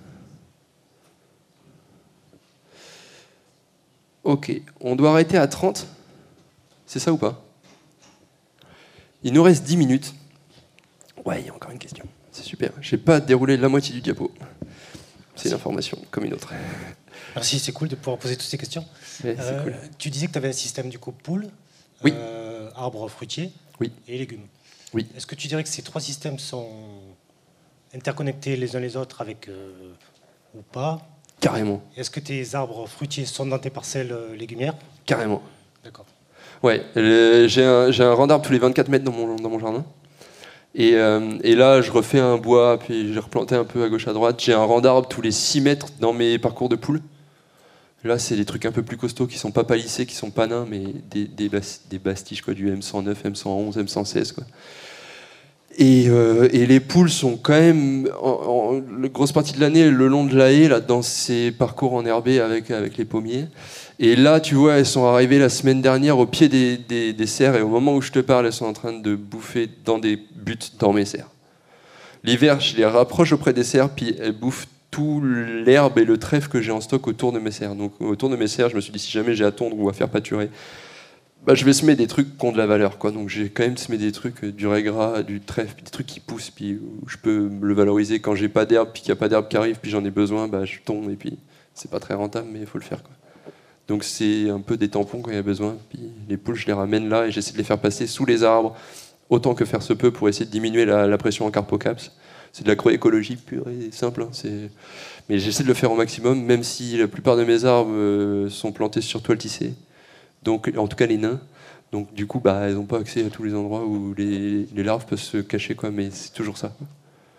Ok, on doit arrêter à 30. C'est ça ou pas? Il nous reste 10 minutes. Ouais, il y a encore une question. C'est super. J'ai pas déroulé la moitié du diapo. C'est une information comme une autre. Merci, c'est cool de pouvoir poser toutes ces questions. Ouais, c'est cool. Tu disais que tu avais un système du coup poule, oui. Arbres fruitiers oui. et légumes. Oui. Est-ce que tu dirais que ces trois systèmes sont interconnectés les uns les autres avec ou pas? Carrément. Est-ce que tes arbres fruitiers sont dans tes parcelles légumières? Carrément. D'accord. Ouais, j'ai un rang d'arbres tous les 24 mètres dans mon jardin. Et là, je refais un bois, puis j'ai replanté un peu à gauche à droite. J'ai un rang d'arbres tous les 6 mètres dans mes parcours de poules. Là, c'est des trucs un peu plus costauds qui sont pas palissés, qui sont pas nains, mais des bastiches, quoi, du M109, M111, M116, quoi. Et les poules sont quand même, la grosse partie de l'année, le long de la haie, là, dans ces parcours enherbés avec les pommiers. Et là, tu vois, elles sont arrivées la semaine dernière au pied des serres, et au moment où je te parle, elles sont en train de bouffer dans des buttes dans mes serres. L'hiver, je les rapproche auprès des serres, puis elles bouffent tout l'herbe et le trèfle que j'ai en stock autour de mes serres. Donc autour de mes serres, je me suis dit, si jamais j'ai à tondre ou à faire pâturer, bah, je vais semer des trucs qui ont de la valeur, quoi. Donc j'ai quand même semé des trucs, du raiegras, du trèfle, des trucs qui poussent, puis où je peux le valoriser quand j'ai pas d'herbe, puis qu'il n'y a pas d'herbe qui arrive, puis j'en ai besoin, bah, je tombe, et puis c'est pas très rentable, mais il faut le faire, quoi. Donc c'est un peu des tampons quand il y a besoin, puis les poules, je les ramène là, et j'essaie de les faire passer sous les arbres, autant que faire se peut, pour essayer de diminuer la pression en carpocaps. C'est de l'agroécologie pure et simple, hein. Mais j'essaie de le faire au maximum, même si la plupart de mes arbres sont plantés sur toile tissée. Donc, en tout cas les nains. Donc du coup, bah, elles n'ont pas accès à tous les endroits où les larves peuvent se cacher, quoi, mais c'est toujours ça, quoi.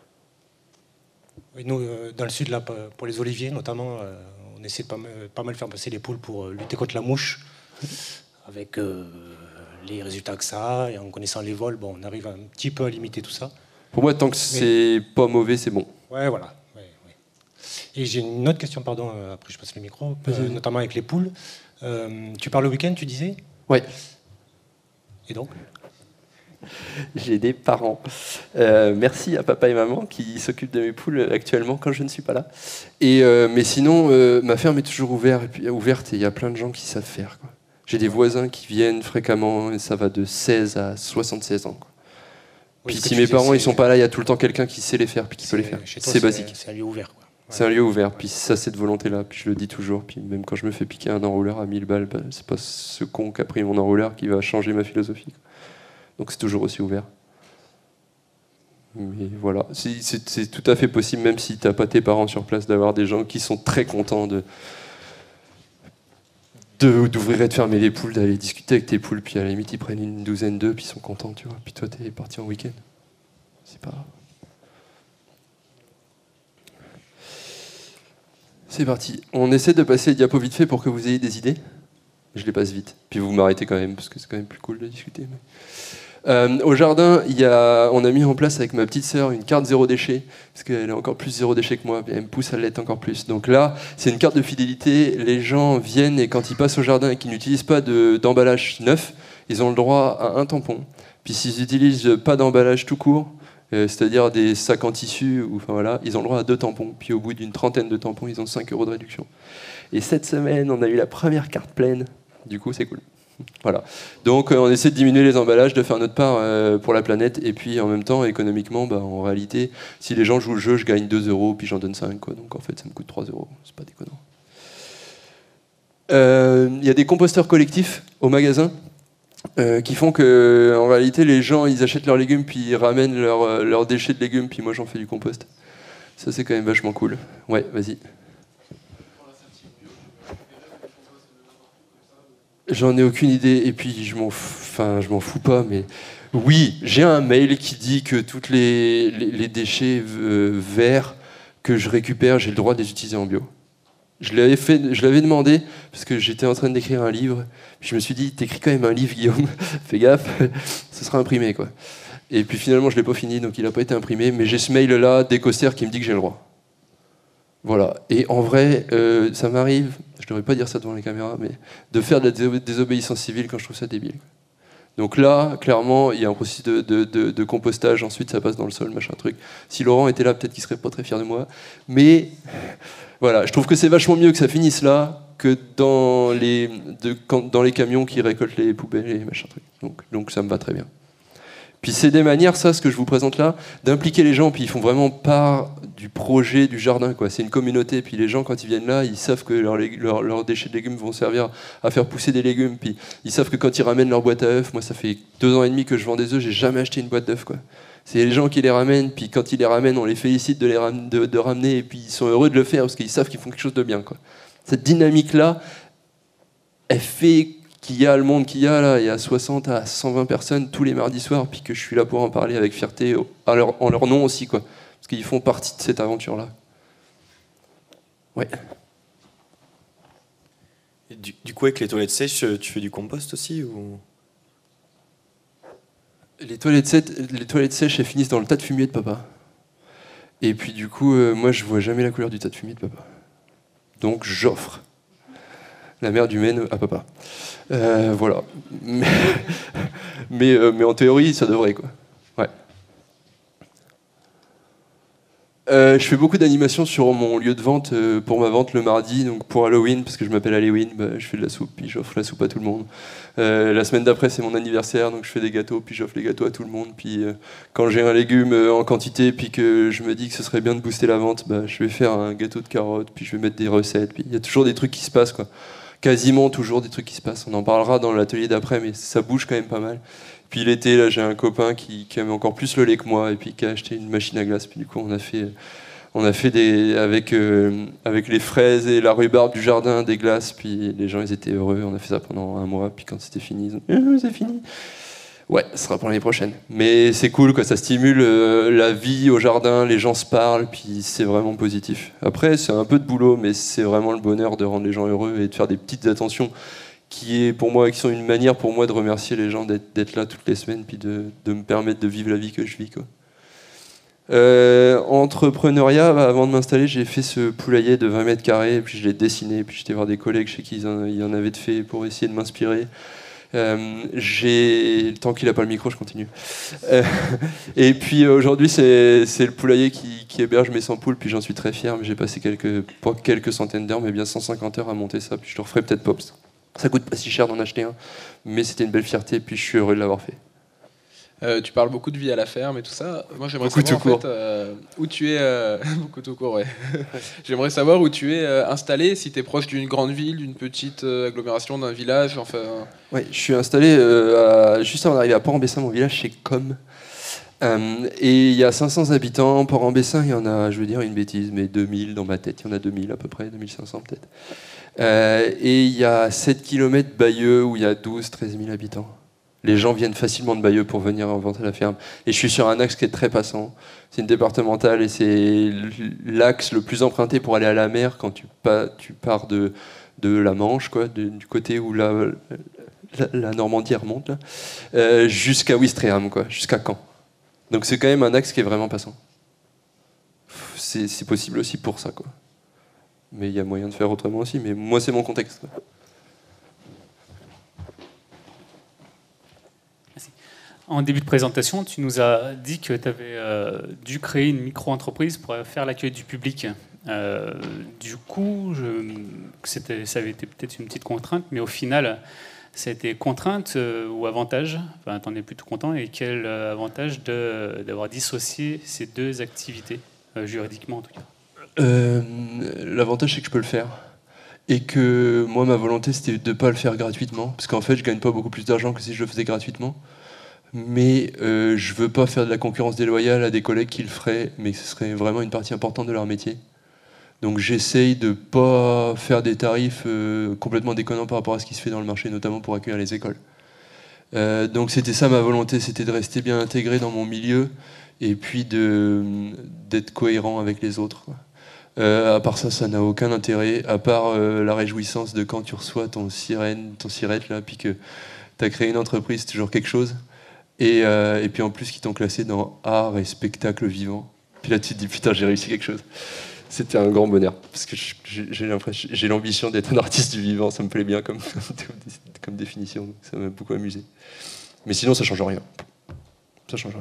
Oui, nous, dans le sud, là, pour les oliviers notamment, on essaie de pas mal faire passer les poules pour lutter contre la mouche, avec les résultats que ça a, et en connaissant les vols, bon, on arrive un petit peu à limiter tout ça. Pour moi, tant que c'est pas mauvais, c'est bon. Ouais, voilà. Ouais, ouais. Et j'ai une autre question, pardon, après je passe le micro, notamment avec les poules. Tu pars le week-end, tu disais? Ouais. Et donc? J'ai des parents. Merci à papa et maman qui s'occupent de mes poules actuellement quand je ne suis pas là. Mais sinon, ma ferme est toujours ouverte et il y a plein de gens qui savent faire, quoi. J'ai des voisins qui viennent fréquemment et ça va de 16 à 76 ans, quoi. Oui, puis si mes parents ils sont pas là, il y a tout le temps quelqu'un qui sait les faire puis qui peut les faire. C'est basique. C'est un lieu ouvert, quoi. Ouais. C'est un lieu ouvert, puis ça c'est de volonté là, puis je le dis toujours, puis même quand je me fais piquer un enrouleur à 1000 balles, bah, c'est pas ce con qui a pris mon enrouleur qui va changer ma philosophie, quoi. Donc c'est toujours aussi ouvert. Mais voilà, c'est tout à fait possible, même si t'as pas tes parents sur place, d'avoir des gens qui sont très contents d'ouvrir et de fermer les poules, d'aller discuter avec tes poules, puis à la limite ils prennent une douzaine d'œufs, puis ils sont contents, tu vois. Puis toi t'es parti en week-end. C'est pas grave. C'est parti. On essaie de passer les diapos vite fait pour que vous ayez des idées. Je les passe vite. Puis vous m'arrêtez quand même, parce que c'est quand même plus cool de discuter. Au jardin, on a mis en place avec ma petite sœur une carte zéro déchet, parce qu'elle est encore plus zéro déchet que moi, elle me pousse à l'être encore plus. Donc là, c'est une carte de fidélité, les gens viennent et quand ils passent au jardin et qu'ils n'utilisent pas d'emballage neuf, ils ont le droit à un tampon. Puis s'ils n'utilisent pas d'emballage tout court, c'est-à-dire des sacs en tissu, enfin voilà, ils ont le droit à 2 tampons. Puis au bout d'une trentaine de tampons, ils ont 5 € de réduction. Et cette semaine, on a eu la première carte pleine, du coup c'est cool. Voilà. Donc on essaie de diminuer les emballages, de faire notre part pour la planète, et puis en même temps, économiquement, bah, en réalité, si les gens jouent le jeu, je gagne 2 €, puis j'en donne 5, quoi. Donc en fait, ça me coûte 3 €, c'est pas déconnant. Il y a des composteurs collectifs au magasin qui font que, en réalité, les gens, ils achètent leurs légumes, puis ils ramènent leurs déchets de légumes, puis moi j'en fais du compost. Ça c'est quand même vachement cool. Ouais, vas-y. J'en ai aucune idée, et puis je m'en fous pas, mais oui, j'ai un mail qui dit que tous les déchets verts que je récupère, j'ai le droit de les utiliser en bio. Je l'avais demandé, parce que j'étais en train d'écrire un livre, puis je me suis dit, t'écris quand même un livre, Guillaume, fais gaffe, ce sera imprimé, quoi. Et puis finalement, je l'ai pas fini, donc il n'a pas été imprimé, mais j'ai ce mail-là d'Écossaire qui me dit que j'ai le droit. Voilà. Et en vrai, ça m'arrive, je devrais pas dire ça devant les caméras, mais de faire de la désobéissance civile quand je trouve ça débile. Donc là, clairement, il y a un processus de compostage, ensuite ça passe dans le sol, machin truc. Si Laurent était là, peut-être qu'il serait pas très fier de moi. Mais voilà, je trouve que c'est vachement mieux que ça finisse là que dans les camions qui récoltent les poubelles et machin truc. Donc ça me va très bien. Puis c'est des manières, ça, ce que je vous présente là, d'impliquer les gens, puis ils font vraiment part du projet du jardin, quoi. C'est une communauté, puis les gens, quand ils viennent là, ils savent que leurs déchets de légumes vont servir à faire pousser des légumes, puis ils savent que quand ils ramènent leur boîte à œufs, moi ça fait 2 ans et demi que je vends des œufs, j'ai jamais acheté une boîte d'œufs, quoi. C'est les gens qui les ramènent, puis quand ils les ramènent, on les félicite de ramener, et puis ils sont heureux de le faire, parce qu'ils savent qu'ils font quelque chose de bien, quoi. Cette dynamique-là, elle fait qu'il y a le monde qu'il y a là, il y a 60 à 120 personnes tous les mardis soirs, puis que je suis là pour en parler avec fierté, en leur nom aussi, quoi. Parce qu'ils font partie de cette aventure-là. Ouais. Et du coup, avec les toilettes sèches, tu fais du compost aussi ou... Les toilettes sèches, elles finissent dans le tas de fumier de papa. Et puis du coup, moi, je vois jamais la couleur du tas de fumier de papa. Donc j'offre la merde humaine à papa. Voilà. Mais en théorie, ça devrait, quoi. Ouais. Je fais beaucoup d'animations sur mon lieu de vente pour ma vente le mardi, donc pour Halloween, parce que je m'appelle Halloween, je fais de la soupe, puis j'offre la soupe à tout le monde. La semaine d'après, c'est mon anniversaire, donc je fais des gâteaux, puis j'offre les gâteaux à tout le monde. Puis quand j'ai un légume en quantité, puis que je me dis que ce serait bien de booster la vente, je vais faire un gâteau de carottes, puis je vais mettre des recettes, puis il y a toujours des trucs qui se passent, quoi. Quasiment toujours des trucs qui se passent. On en parlera dans l'atelier d'après, mais ça bouge quand même pas mal. Puis l'été, là, j'ai un copain qui aime encore plus le lait que moi, et puis qui a acheté une machine à glace. Puis du coup, on a fait avec les fraises et la rhubarbe du jardin des glaces. Puis les gens, ils étaient heureux. On a fait ça pendant 1 mois. Puis quand c'était fini, ils ont dit c'est fini. Ouais, ce sera pour l'année prochaine. Mais c'est cool, quoi. Ça stimule la vie au jardin. Les gens se parlent, puis c'est vraiment positif. Après, c'est un peu de boulot, mais c'est vraiment le bonheur de rendre les gens heureux et de faire des petites attentions qui sont une manière pour moi de remercier les gens d'être là toutes les semaines, puis de me permettre de vivre la vie que je vis, quoi. Entrepreneuriat, avant de m'installer, j'ai fait ce poulailler de 20 mètres carrés, puis je l'ai dessiné, puis j'étais voir des collègues chez qui ils en avaient fait pour essayer de m'inspirer. Tant qu'il n'a pas le micro, je continue. Et puis aujourd'hui, c'est le poulailler qui héberge mes 100 poules, puis j'en suis très fier. Mais j'ai passé pas quelques centaines d'heures, mais bien 150 heures à monter ça, puis je le referai peut-être pas. Ça coûte pas si cher d'en acheter un, mais c'était une belle fierté, puis je suis heureux de l'avoir fait. Tu parles beaucoup de vie à la ferme et tout ça. Moi, j'aimerais beaucoup savoir en fait, où tu es. Beaucoup tout court, ouais. J'aimerais savoir où tu es installé, si tu es proche d'une grande ville, d'une petite agglomération, d'un village. Enfin... Ouais, je suis installé juste avant d'arriver à Port-en-Bessin, mon village, c'est Com. Et il y a 500 habitants. Port-en-Bessin, il y en a, je veux dire une bêtise, mais 2000 dans ma tête. Il y en a 2000 à peu près, 2500 peut-être. Et il y a 7 km Bayeux où il y a 12-13 000 habitants. Les gens viennent facilement de Bayeux pour venir inventer la ferme. Et je suis sur un axe qui est très passant. C'est une départementale et c'est l'axe le plus emprunté pour aller à la mer quand tu pars de la Manche, quoi, du côté où la Normandie remonte, jusqu'à Ouistreham, quoi, jusqu'à Caen. Donc c'est quand même un axe qui est vraiment passant. C'est possible aussi pour ça, quoi. Mais il y a moyen de faire autrement aussi. Mais moi, c'est mon contexte, quoi. En début de présentation, tu nous as dit que tu avais dû créer une micro-entreprise pour faire l'accueil du public. Du coup, ça avait été peut-être une petite contrainte, mais au final, c'était contrainte ou avantage? Enfin, t'en es plutôt content. Et quel avantage d'avoir dissocié ces deux activités, juridiquement en tout cas? L'avantage, c'est que je peux le faire. Et que moi, ma volonté, c'était de ne pas le faire gratuitement. Parce qu'en fait, je ne gagne pas beaucoup plus d'argent que si je le faisais gratuitement. Mais je veux pas faire de la concurrence déloyale à des collègues qui le feraient, mais ce serait vraiment une partie importante de leur métier. Donc j'essaye de pas faire des tarifs complètement déconnants par rapport à ce qui se fait dans le marché, notamment pour accueillir les écoles. Donc c'était ça ma volonté, c'était de rester bien intégré dans mon milieu et puis d'être cohérent avec les autres. À part ça, ça n'a aucun intérêt, à part la réjouissance de quand tu reçois ton sirette là, puis que tu as créé une entreprise, c'est toujours quelque chose. Et puis en plus, qui t'ont classé dans art et spectacle vivant. Puis là, tu te dis, putain, j'ai réussi quelque chose. C'était un grand bonheur, parce que j'ai l'ambition d'être un artiste du vivant, ça me plaît bien comme définition, donc ça m'a beaucoup amusé. Mais sinon, ça change rien. Ça change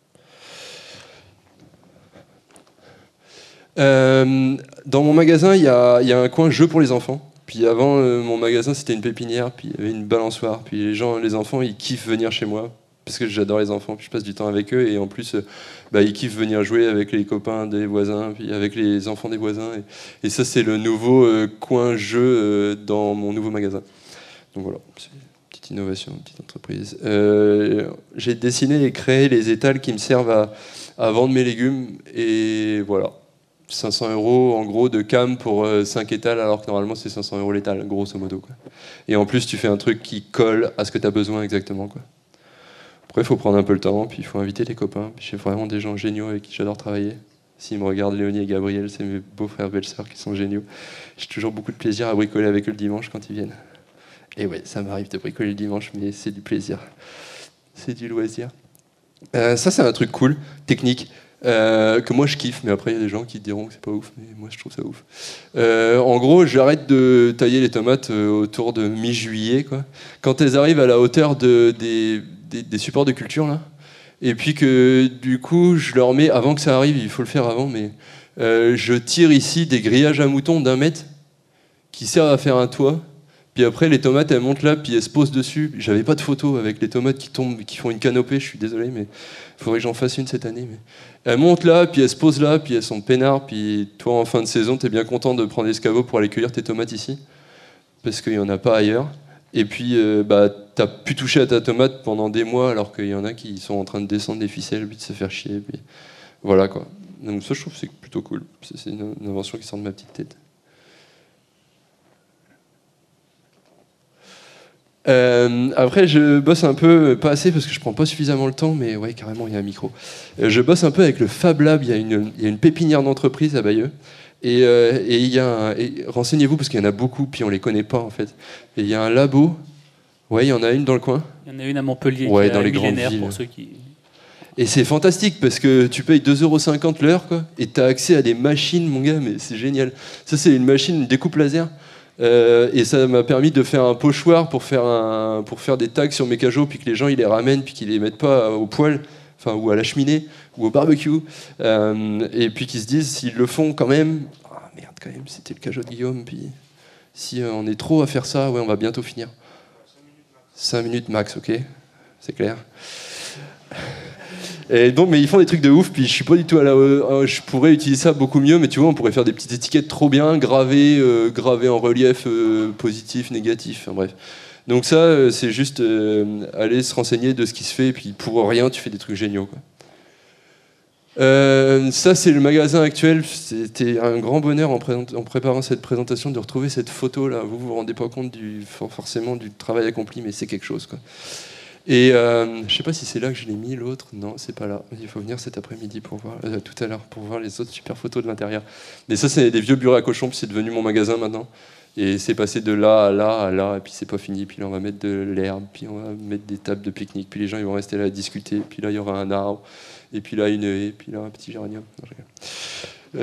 rien. Dans mon magasin, il y a un coin jeu pour les enfants. Puis avant, mon magasin, c'était une pépinière, puis il y avait une balançoire. Puis les enfants, ils kiffent venir chez moi. parce que j'adore les enfants, puis je passe du temps avec eux, et en plus, ils kiffent venir jouer avec les copains des voisins, puis avec les enfants des voisins, et ça, c'est le nouveau coin jeu dans mon nouveau magasin. Donc voilà, c'est une petite innovation, une petite entreprise. J'ai dessiné et créé les étals qui me servent à vendre mes légumes, et voilà. 500 € en gros de cam pour 5 étals, alors que normalement c'est 500 € l'étal, grosso modo, quoi. Et en plus tu fais un truc qui colle à ce que tu as besoin exactement, quoi. Après il faut prendre un peu le temps, puis il faut inviter les copains, puis j'ai vraiment des gens géniaux avec qui j'adore travailler. S'ils me regardent, Léonie et Gabriel, c'est mes beaux-frères belles-sœurs qui sont géniaux. J'ai toujours beaucoup de plaisir à bricoler avec eux le dimanche quand ils viennent. Et ouais, ça m'arrive de bricoler le dimanche, mais c'est du plaisir. C'est du loisir. Ça c'est un truc cool, technique. Que moi je kiffe, mais après il y a des gens qui diront que c'est pas ouf, mais moi je trouve ça ouf. En gros, j'arrête de tailler les tomates autour de mi-juillet, quoi. Quand elles arrivent à la hauteur des supports de culture, là, et puis que du coup je leur mets, avant que ça arrive, il faut le faire avant, mais je tire ici des grillages à moutons d'1 mètre qui servent à faire un toit. Puis après, les tomates, elles montent là, puis elles se posent dessus. J'avais pas de photo avec les tomates qui tombent, qui font une canopée, je suis désolé, mais il faudrait que j'en fasse une cette année. Mais... elles montent là, puis elles se posent là, puis elles sont peinards, puis toi, en fin de saison, t'es bien content de prendre l'escabeau pour aller cueillir tes tomates ici, parce qu'il y en a pas ailleurs. Et puis, t'as pu toucher à ta tomate pendant des mois, alors qu'il y en a qui sont en train de descendre les ficelles, puis de se faire chier. Puis... voilà, quoi. Donc ça, je trouve que c'est plutôt cool. C'est une invention qui sort de ma petite tête. Après, je bosse un peu, pas assez parce que je prends pas suffisamment le temps, mais ouais, carrément, il y a un micro. Je bosse un peu avec le Fab Lab, il y a une pépinière d'entreprise à Bayeux. Et il y a renseignez-vous parce qu'il y en a beaucoup, puis on les connaît pas en fait. Et il y a un labo, ouais, il y en a une dans le coin. Il y en a une à Montpellier, ouais, qui dans est les grandes millénaire villes. pour ceux qui... Et c'est fantastique parce que tu payes 2,50 € l'heure, quoi, et tu as accès à des machines, mon gars, mais c'est génial. Ça, c'est une machine, une découpe laser. Et ça m'a permis de faire un pochoir pour faire des tags sur mes cajots, puis que les gens ils les ramènent, puis qu'ils les mettent pas au poêle, enfin ou à la cheminée ou au barbecue, et puis qu'ils se disent s'ils le font quand même, ah merde quand même, c'était le cajot de Guillaume, puis si on est trop à faire ça, ouais on va bientôt finir. 5 minutes max, ok, c'est clair. Et donc, mais ils font des trucs de ouf, puis je suis pas du tout à la... je pourrais utiliser ça beaucoup mieux, mais tu vois, on pourrait faire des petites étiquettes trop bien, gravées en relief positif, négatif, enfin, bref. Donc ça, c'est juste aller se renseigner de ce qui se fait, et puis pour rien, tu fais des trucs géniaux, quoi. Ça, c'est le magasin actuel. C'était un grand bonheur en préparant cette présentation de retrouver cette photo-là. Vous vous rendez pas compte forcément du travail accompli, mais c'est quelque chose, quoi. Et je sais pas si c'est là que je l'ai mis, l'autre. Non, c'est pas là. Il faut venir cet après-midi pour voir, tout à l'heure, pour voir les autres super photos de l'intérieur. Mais ça, c'est des vieux bureaux à cochons, puis c'est devenu mon magasin maintenant. Et c'est passé de là à là à là, et puis c'est pas fini. Puis là, on va mettre de l'herbe, puis on va mettre des tables de pique-nique, puis les gens ils vont rester là à discuter. Puis là, il y aura un arbre, et puis là, une haie, puis là, un petit géranium. Non,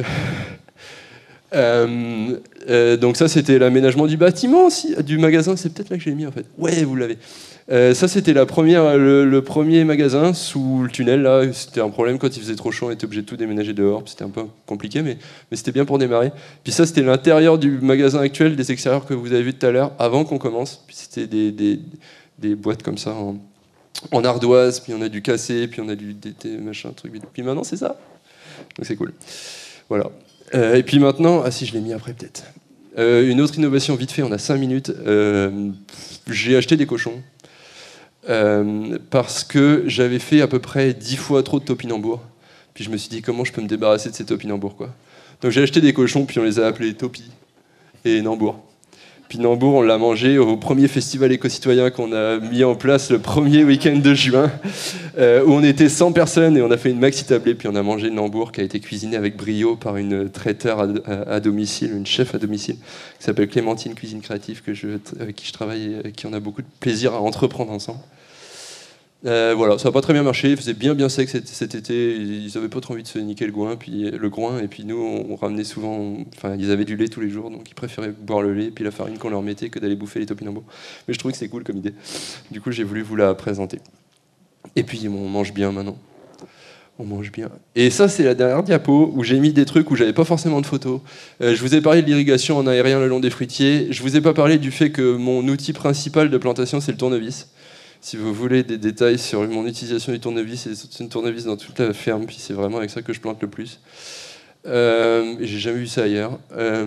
donc ça, c'était l'aménagement du bâtiment aussi, du magasin. C'est peut-être là que je l'ai mis en fait. Ouais, vous l'avez. Ça, c'était le premier magasin sous le tunnel. Là, c'était un problème quand il faisait trop chaud, on était obligé de tout déménager dehors. C'était un peu compliqué, mais c'était bien pour démarrer. Puis ça, c'était l'intérieur du magasin actuel, des extérieurs que vous avez vu tout à l'heure, avant qu'on commence. Puis c'était des boîtes comme ça en ardoise, puis on a du cassé, puis on a des machin, truc. Puis maintenant, c'est ça. Donc c'est cool. Voilà. Et puis maintenant, ah si, je l'ai mis après peut-être. Une autre innovation vite fait, on a 5 minutes. J'ai acheté des cochons. Parce que j'avais fait à peu près 10 fois trop de topinambours. Puis je me suis dit, comment je peux me débarrasser de ces topinambours, quoi. Donc j'ai acheté des cochons, puis on les a appelés Topi et Nambour. Puis Nambour, on l'a mangé au premier festival éco-citoyen qu'on a mis en place le premier week-end de juin, où on était 100 personnes et on a fait une maxi tablée, puis on a mangé Nambour qui a été cuisiné avec brio par une traiteur à domicile, une chef à domicile, qui s'appelle Clémentine Cuisine Créative, avec qui je travaille et avec qui on a beaucoup de plaisir à entreprendre ensemble. Voilà, ça n'a pas très bien marché, il faisait bien sec cet été, ils n'avaient pas trop envie de se niquer le groin, et puis nous on ramenait souvent, enfin ils avaient du lait tous les jours, donc ils préféraient boire le lait puis la farine qu'on leur mettait que d'aller bouffer les topinambours. Mais je trouvais que c'est cool comme idée, du coup j'ai voulu vous la présenter. Et puis on mange bien maintenant, on mange bien. Et ça c'est la dernière diapo où j'ai mis des trucs où j'avais pas forcément de photos. Je vous ai parlé de l'irrigation en aérien le long des fruitiers, je vous ai pas parlé du fait que mon outil principal de plantation c'est le tournevis. Si vous voulez des détails sur mon utilisation du tournevis, c'est une tournevis dans toute la ferme, puis c'est vraiment avec ça que je plante le plus. J'ai jamais vu ça ailleurs.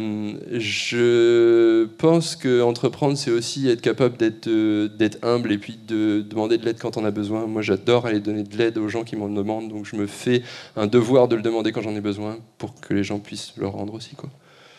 Je pense que entreprendre, c'est aussi être capable d'être humble et puis de demander de l'aide quand on a besoin. Moi, j'adore aller donner de l'aide aux gens qui m'en demandent, donc je me fais un devoir de le demander quand j'en ai besoin pour que les gens puissent le rendre aussi, quoi.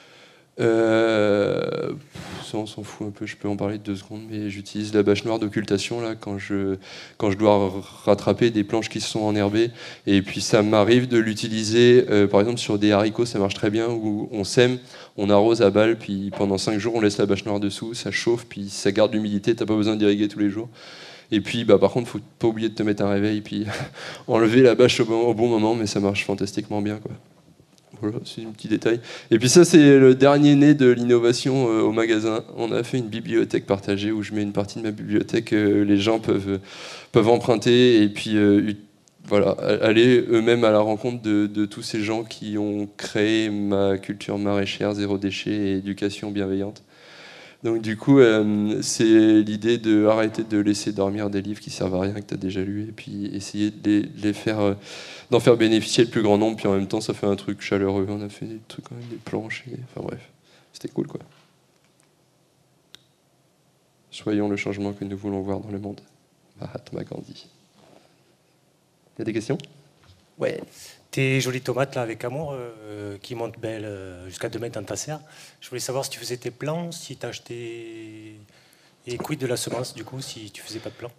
Ça, on s'en fout un peu, je peux en parler 2 secondes, mais j'utilise la bâche noire d'occultation là quand je dois rattraper des planches qui se sont enherbées, et puis ça m'arrive de l'utiliser par exemple sur des haricots, ça marche très bien, où on sème, on arrose à balle, puis pendant 5 jours on laisse la bâche noire dessous, ça chauffe, puis ça garde l'humidité, t'as pas besoin d'irriguer tous les jours. Et puis par contre, faut pas oublier de te mettre un réveil, puis enlever la bâche au bon moment, mais ça marche fantastiquement bien, quoi. Voilà, c'est un petit détail. Et puis ça, c'est le dernier né de l'innovation au magasin. On a fait une bibliothèque partagée où je mets une partie de ma bibliothèque, les gens peuvent emprunter et puis voilà, aller eux-mêmes à la rencontre de tous ces gens qui ont créé ma culture maraîchère, zéro déchet et éducation bienveillante. Donc du coup, c'est l'idée de arrêter de laisser dormir des livres qui servent à rien, que tu as déjà lus, et puis essayer de les faire, d'en faire bénéficier le plus grand nombre, puis en même temps, ça fait un truc chaleureux. On a fait des trucs quand même, des planches, enfin bref, c'était cool, quoi. Soyons le changement que nous voulons voir dans le monde. Mahatma Gandhi. Il y a des questions? Ouais. Tes jolies tomates là avec amour qui montent belles jusqu'à 2 mètres dans ta serre. Je voulais savoir si tu faisais tes plants, si tu achetais. Et quid de la semence du coup si tu faisais pas de plants?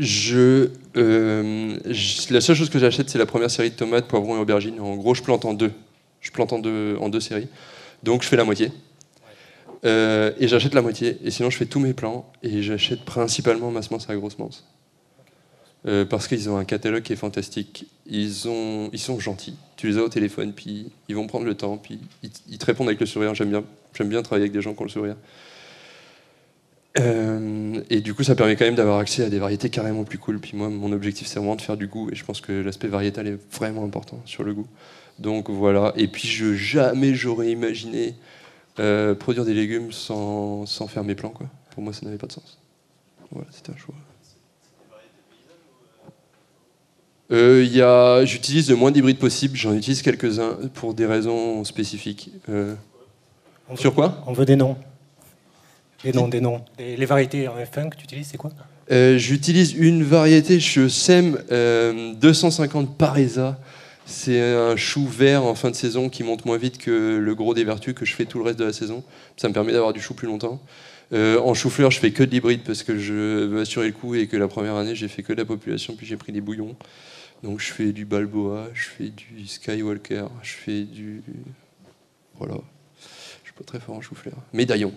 La seule chose que j'achète, c'est la première série de tomates, poivrons et aubergines. En gros, je plante en 2. Je plante en deux séries. Donc je fais la moitié. Et j'achète la moitié. Et sinon, je fais tous mes plants. Et j'achète principalement ma semence à la grosse semence. Parce qu'ils ont un catalogue qui est fantastique. Ils sont gentils. Tu les as au téléphone, puis ils vont prendre le temps, puis ils te répondent avec le sourire. J'aime bien travailler avec des gens qui ont le sourire. Et du coup, ça permet quand même d'avoir accès à des variétés carrément plus cool. Puis moi, mon objectif, c'est vraiment de faire du goût. Et je pense que l'aspect variétal est vraiment important sur le goût. Donc voilà. Et puis, jamais j'aurais imaginé produire des légumes sans faire mes plants, quoi. Pour moi, ça n'avait pas de sens. Voilà, c'était un choix. J'utilise le moins d'hybrides possible, j'en utilise quelques-uns pour des raisons spécifiques. Sur quoi? On veut des noms. Des noms. Les variétés en F1 que tu utilises, c'est quoi? J'utilise une variété, je sème 250 Paresa. C'est un chou vert en fin de saison qui monte moins vite que le gros des vertus que je fais tout le reste de la saison. Ça me permet d'avoir du chou plus longtemps. En chou-fleur, je fais que de l'hybride parce que je veux assurer le coup et que la première année, j'ai fait que de la population, puis j'ai pris des bouillons. Donc je fais du Balboa, je fais du Skywalker, je fais du... Voilà. Je suis pas très fort en chou-fleur. Médaillon.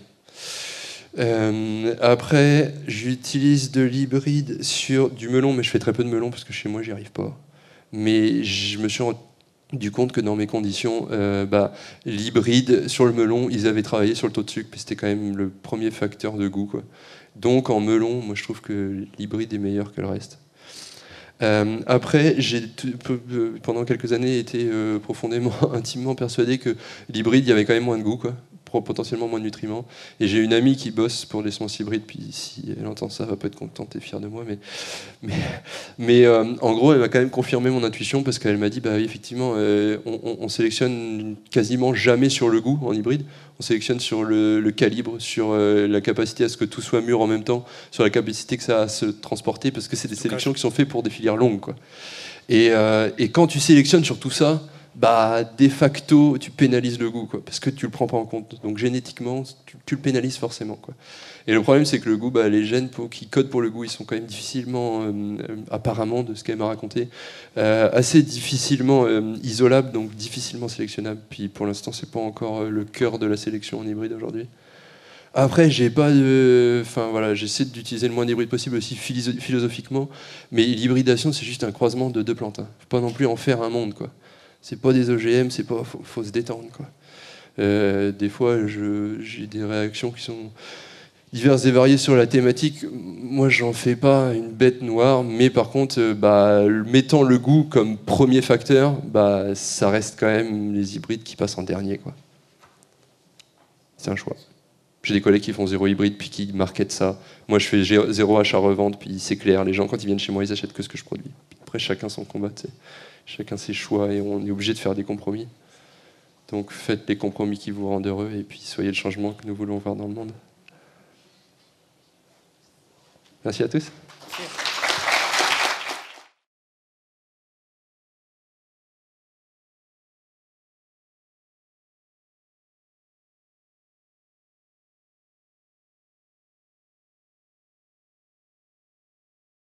Après, j'utilise de l'hybride sur du melon, mais je fais très peu de melon parce que chez moi, j'y arrive pas. Mais je me suis rendu compte que dans mes conditions, l'hybride sur le melon, ils avaient travaillé sur le taux de sucre, puis c'était quand même le premier facteur de goût, quoi. Donc en melon, moi je trouve que l'hybride est meilleur que le reste. Après, j'ai pendant quelques années été profondément, intimement persuadé que l'hybride, il y avait quand même moins de goût, quoi, potentiellement moins de nutriments. Et j'ai une amie qui bosse pour les semences hybrides, puis si elle entend ça, elle va pas être contente et fière de moi. Mais en gros, elle m'a quand même confirmé mon intuition parce qu'elle m'a dit, bah effectivement, on sélectionne quasiment jamais sur le goût en hybride. On sélectionne sur le calibre, sur la capacité à ce que tout soit mûr en même temps, sur la capacité que ça a à se transporter, parce que c'est des sélections qui sont faites pour des filières longues, quoi. Et quand tu sélectionnes sur tout ça, bah, de facto, tu pénalises le goût, quoi, parce que tu le prends pas en compte. Donc génétiquement, tu le pénalises forcément, quoi. Et le problème, c'est que le goût, bah, les gènes qui codent pour le goût, ils sont quand même difficilement, apparemment, de ce qu'elle m'a raconté, assez difficilement isolables, donc difficilement sélectionnables. Puis pour l'instant, c'est pas encore le cœur de la sélection en hybride aujourd'hui. Après, j'essaie d'utiliser le moins d'hybrides possible aussi philosophiquement, mais l'hybridation, c'est juste un croisement de 2 plantes. Hein. Faut pas non plus en faire un monde, quoi. C'est pas des OGM, faut se détendre, quoi. Des fois, j'ai des réactions qui sont diverses et variées sur la thématique. Moi, j'en fais pas une bête noire, mais par contre, mettant le goût comme premier facteur, ça reste quand même les hybrides qui passent en dernier, quoi. C'est un choix. J'ai des collègues qui font zéro hybride, puis qui marketent ça. Moi, je fais zéro achat-revente, puis c'est clair. Les gens, quand ils viennent chez moi, ils achètent que ce que je produis. Puis après, chacun son combat, tu sais. Chacun ses choix, et on est obligé de faire des compromis. Donc, faites les compromis qui vous rendent heureux, et puis soyez le changement que nous voulons voir dans le monde. Merci à tous.